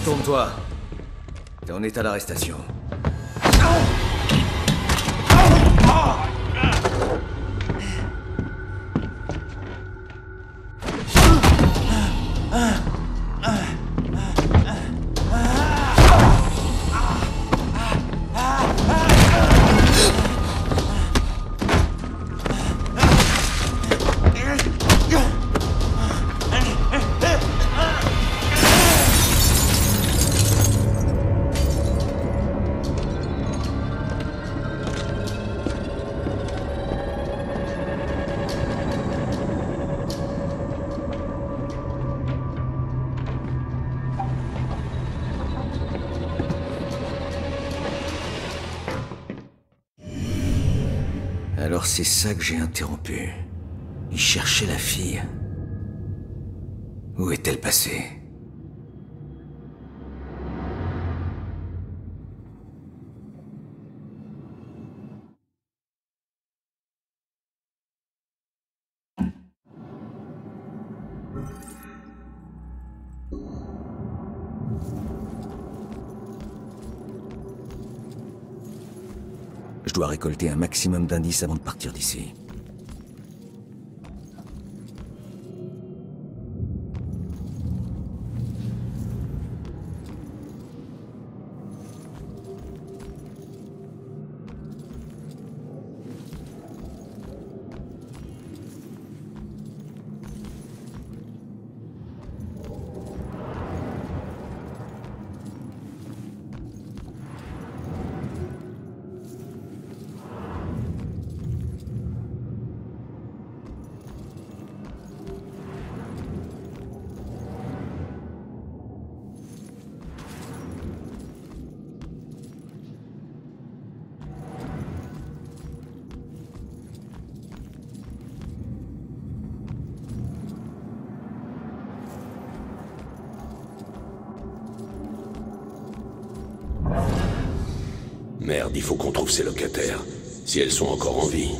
Retourne-toi. T'es en état d'arrestation. Alors c'est ça que j'ai interrompu. Il cherchait la fille. Où est-elle passée? Je dois récolter un maximum d'indices avant de partir d'ici. Merde, il faut qu'on trouve ces locataires, si elles sont encore en vie.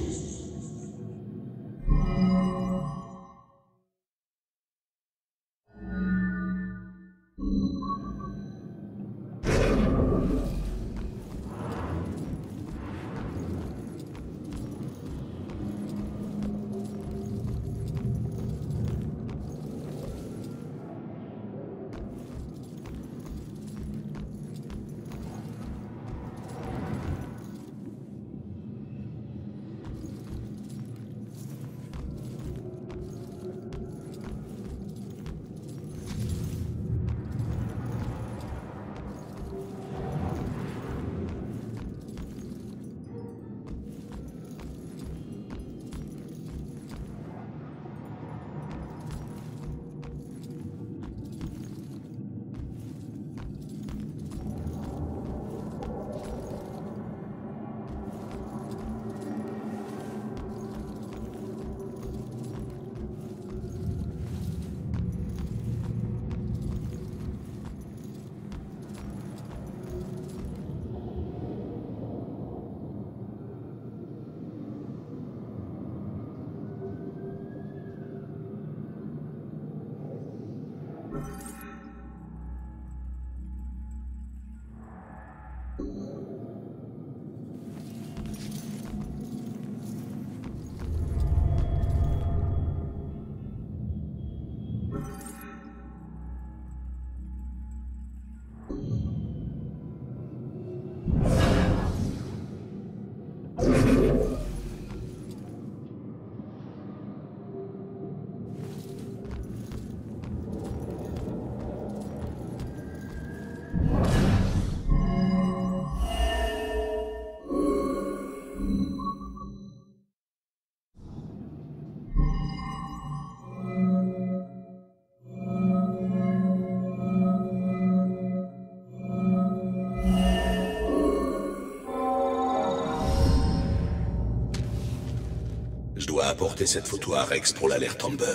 Je dois apporter cette photo à Rex pour l'alerte Amber.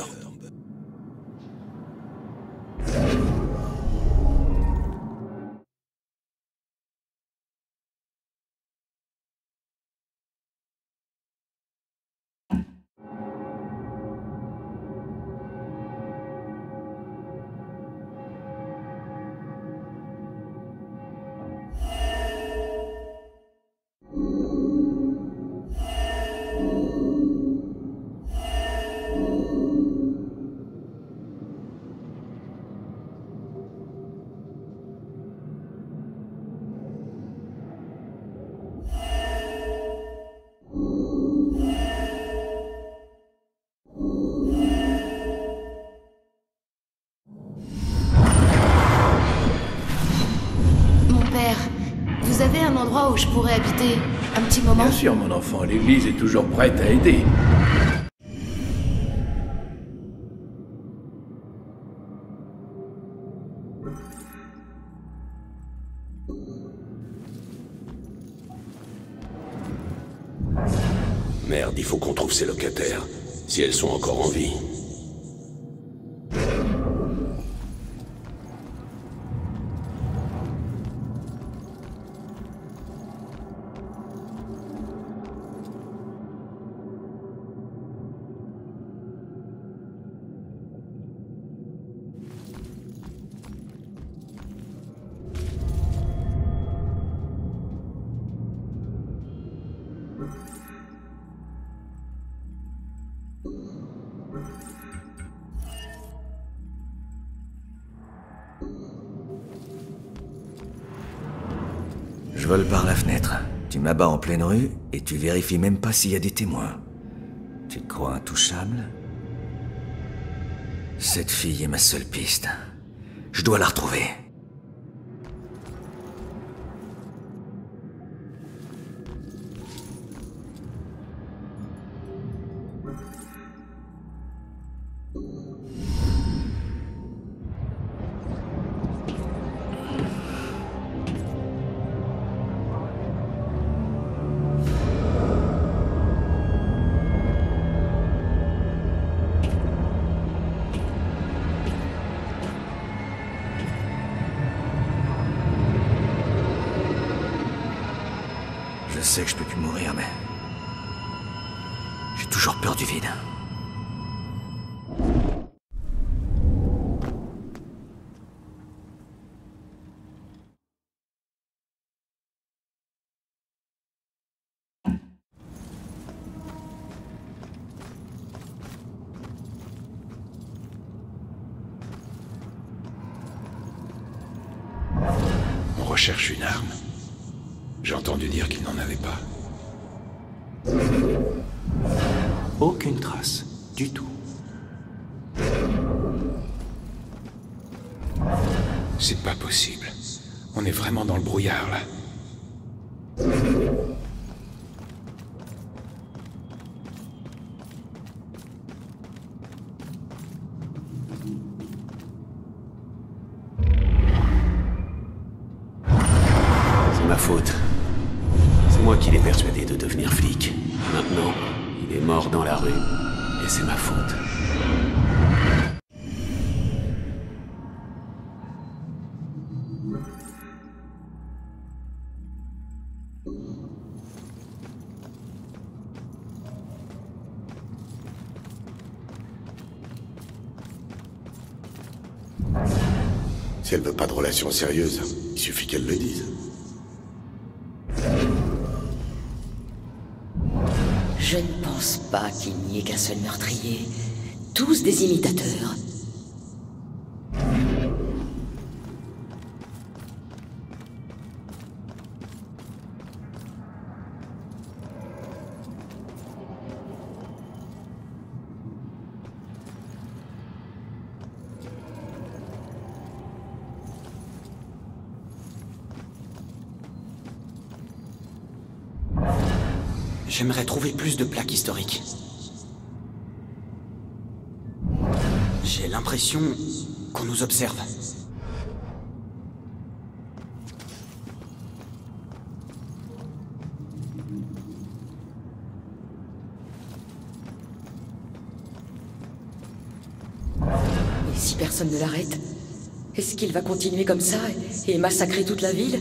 Père, vous avez un endroit où je pourrais habiter un petit moment? Bien sûr, mon enfant, l'église est toujours prête à aider. Merde, il faut qu'on trouve ces locataires, si elles sont encore en vie. Je vole par la fenêtre. Tu m'abats en pleine rue et tu vérifies même pas s'il y a des témoins. Tu te crois intouchable? Cette fille est ma seule piste. Je dois la retrouver. Je sais que je peux plus mourir, mais... j'ai toujours peur du vide. On recherche une arme. J'ai entendu dire qu'il n'en avait pas. Aucune trace, du tout. C'est pas possible. On est vraiment dans le brouillard, là. C'est ma faute. C'est moi qui l'ai persuadé de devenir flic. Maintenant, il est mort dans la rue. Et c'est ma faute. Si elle veut pas de relation sérieuse, il suffit qu'elle le dise. Je ne pense pas qu'il n'y ait qu'un seul meurtrier. Tous des imitateurs. J'aimerais trouver plus de plaques historiques. J'ai l'impression qu'on nous observe. Et si personne ne l'arrête, est-ce qu'il va continuer comme ça et massacrer toute la ville?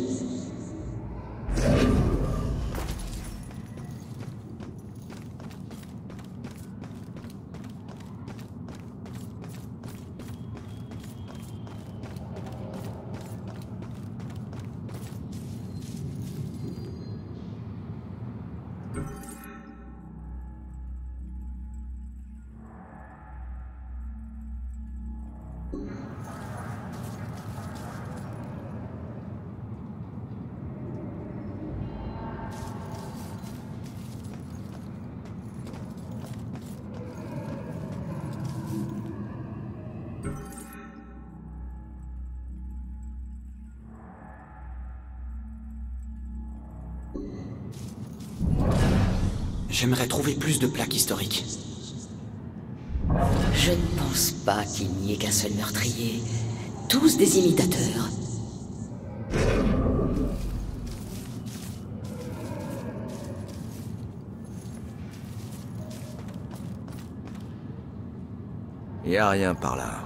J'aimerais trouver plus de plaques historiques. Je ne pense pas qu'il n'y ait qu'un seul meurtrier. Tous des imitateurs. Y a rien par là.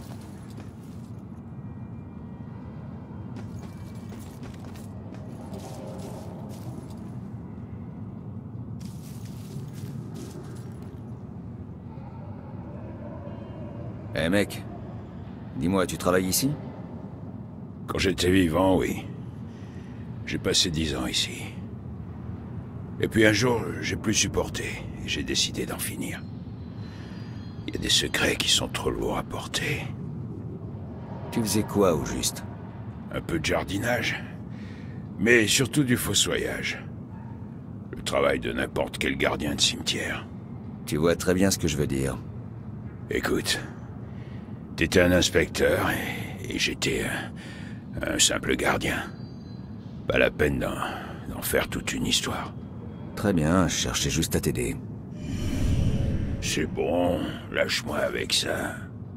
Eh mec, dis-moi, tu travailles ici? Quand j'étais vivant, oui. J'ai passé 10 ans ici. Et puis un jour, j'ai plus supporté, et j'ai décidé d'en finir. Il y a des secrets qui sont trop lourds à porter. Tu faisais quoi, au juste? Un peu de jardinage, mais surtout du fossoyage. Le travail de n'importe quel gardien de cimetière. Tu vois très bien ce que je veux dire. Écoute, t'étais un inspecteur et j'étais un simple gardien. Pas la peine d'en faire toute une histoire. Très bien, je cherchais juste à t'aider. C'est bon, lâche-moi avec ça.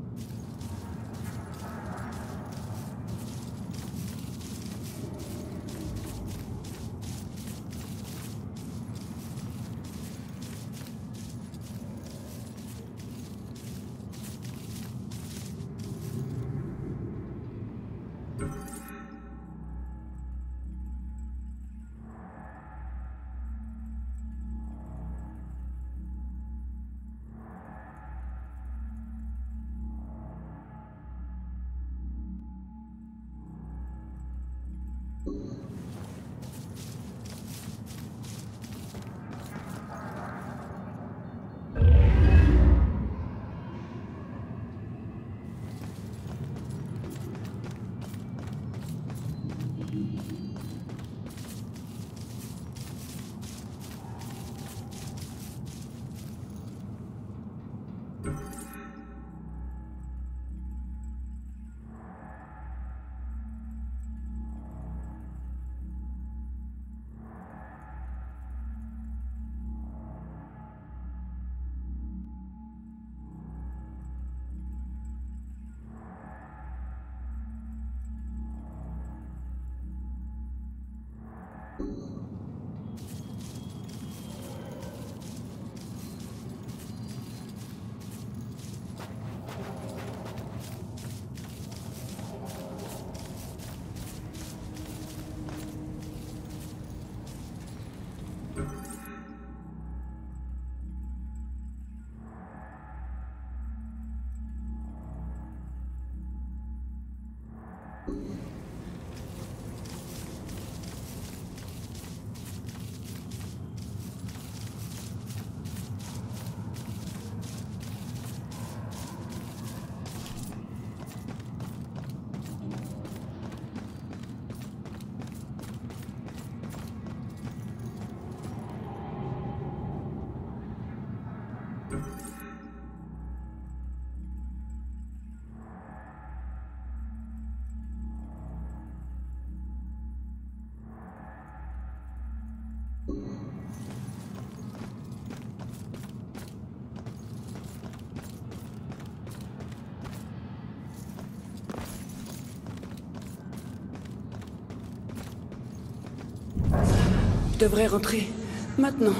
Je devrais rentrer. Maintenant.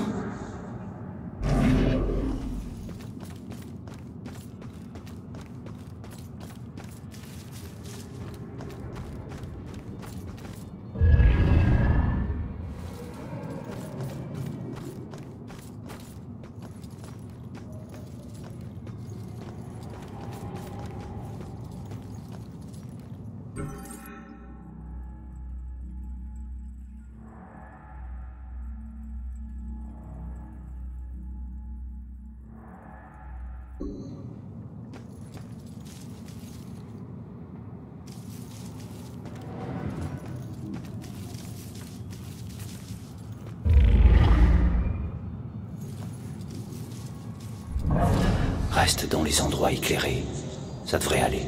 Reste dans les endroits éclairés. Ça devrait aller.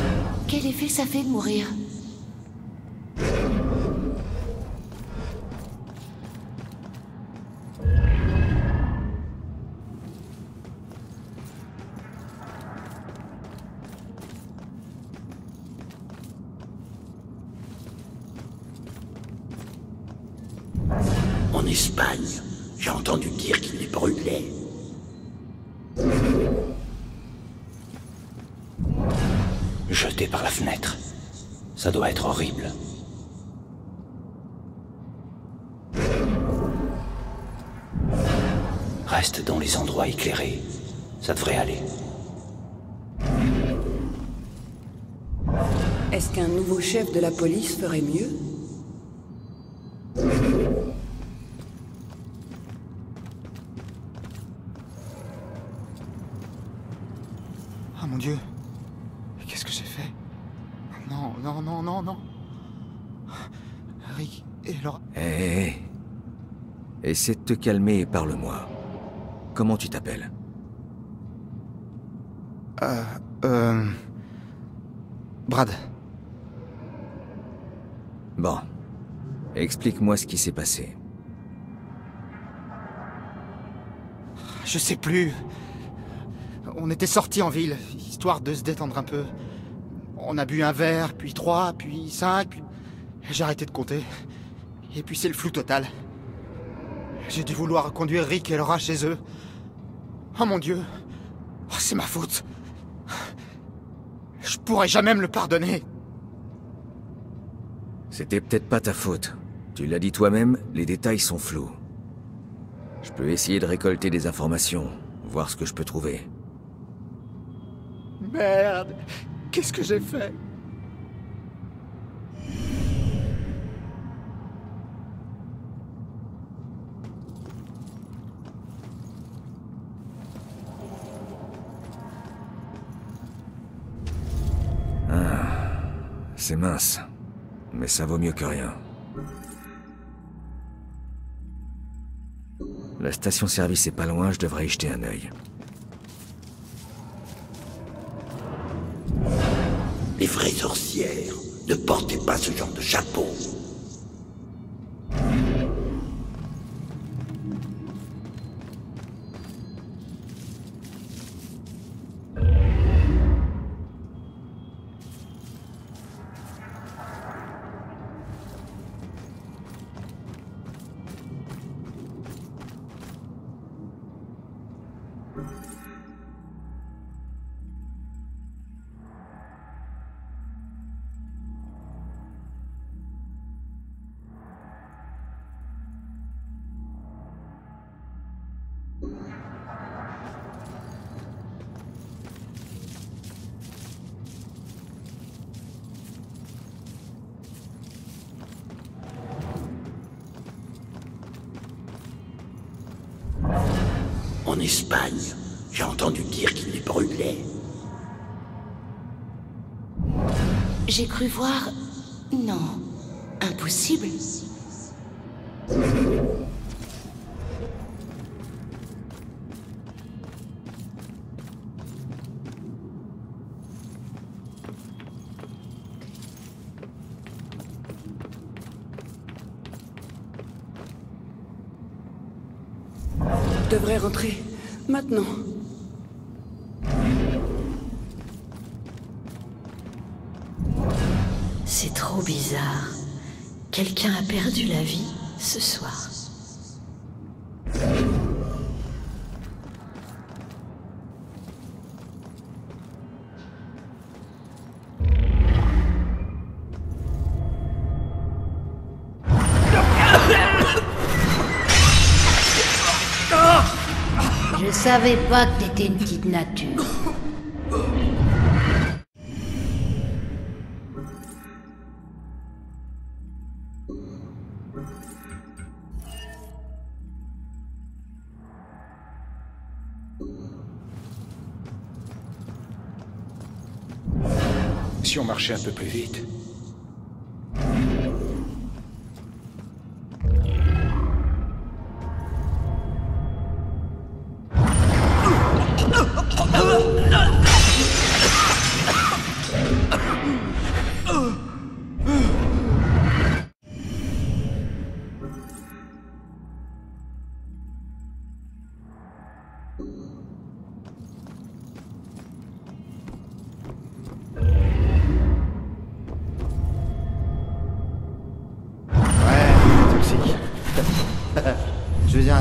Quel effet ça fait de mourir? En Espagne, j'ai entendu dire qu'il les brûlait. Jeté par la fenêtre. Ça doit être horrible. Reste dans les endroits éclairés. Ça devrait aller. Est-ce qu'un nouveau chef de la police ferait mieux? Ah mon Dieu. Qu'est-ce que j'ai fait? Non, non, non, non, non. Rick, et alors... Hé, essaie de te calmer et parle-moi. Comment tu t'appelles? Brad. Bon. Explique-moi ce qui s'est passé. Je sais plus. On était sortis en ville, histoire de se détendre un peu. On a bu un verre, puis 3, puis 5, puis... J'ai arrêté de compter. Et puis c'est le flou total. J'ai dû vouloir conduire Rick et Laura chez eux. Oh mon Dieu. Oh, c'est ma faute. Je pourrais jamais me le pardonner. C'était peut-être pas ta faute. Tu l'as dit toi-même, les détails sont flous. Je peux essayer de récolter des informations, voir ce que je peux trouver. Merde. Qu'est-ce que j'ai fait? C'est mince, mais ça vaut mieux que rien. La station-service est pas loin, je devrais y jeter un œil. Les vraies sorcières ne portaient pas ce genre de chapeau. En Espagne, j'ai entendu dire qu'il les brûlait. J'ai cru voir... Non. Impossible. Je devrais rentrer. Maintenant. C'est trop bizarre. Quelqu'un a perdu la vie ce soir. Je savais pas que t'étais une petite nature. Si on marchait un peu plus vite.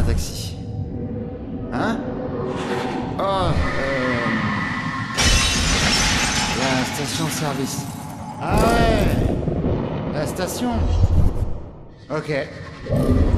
un taxi. Hein? Oh, la station-service. Ah ouais! La station. Ok.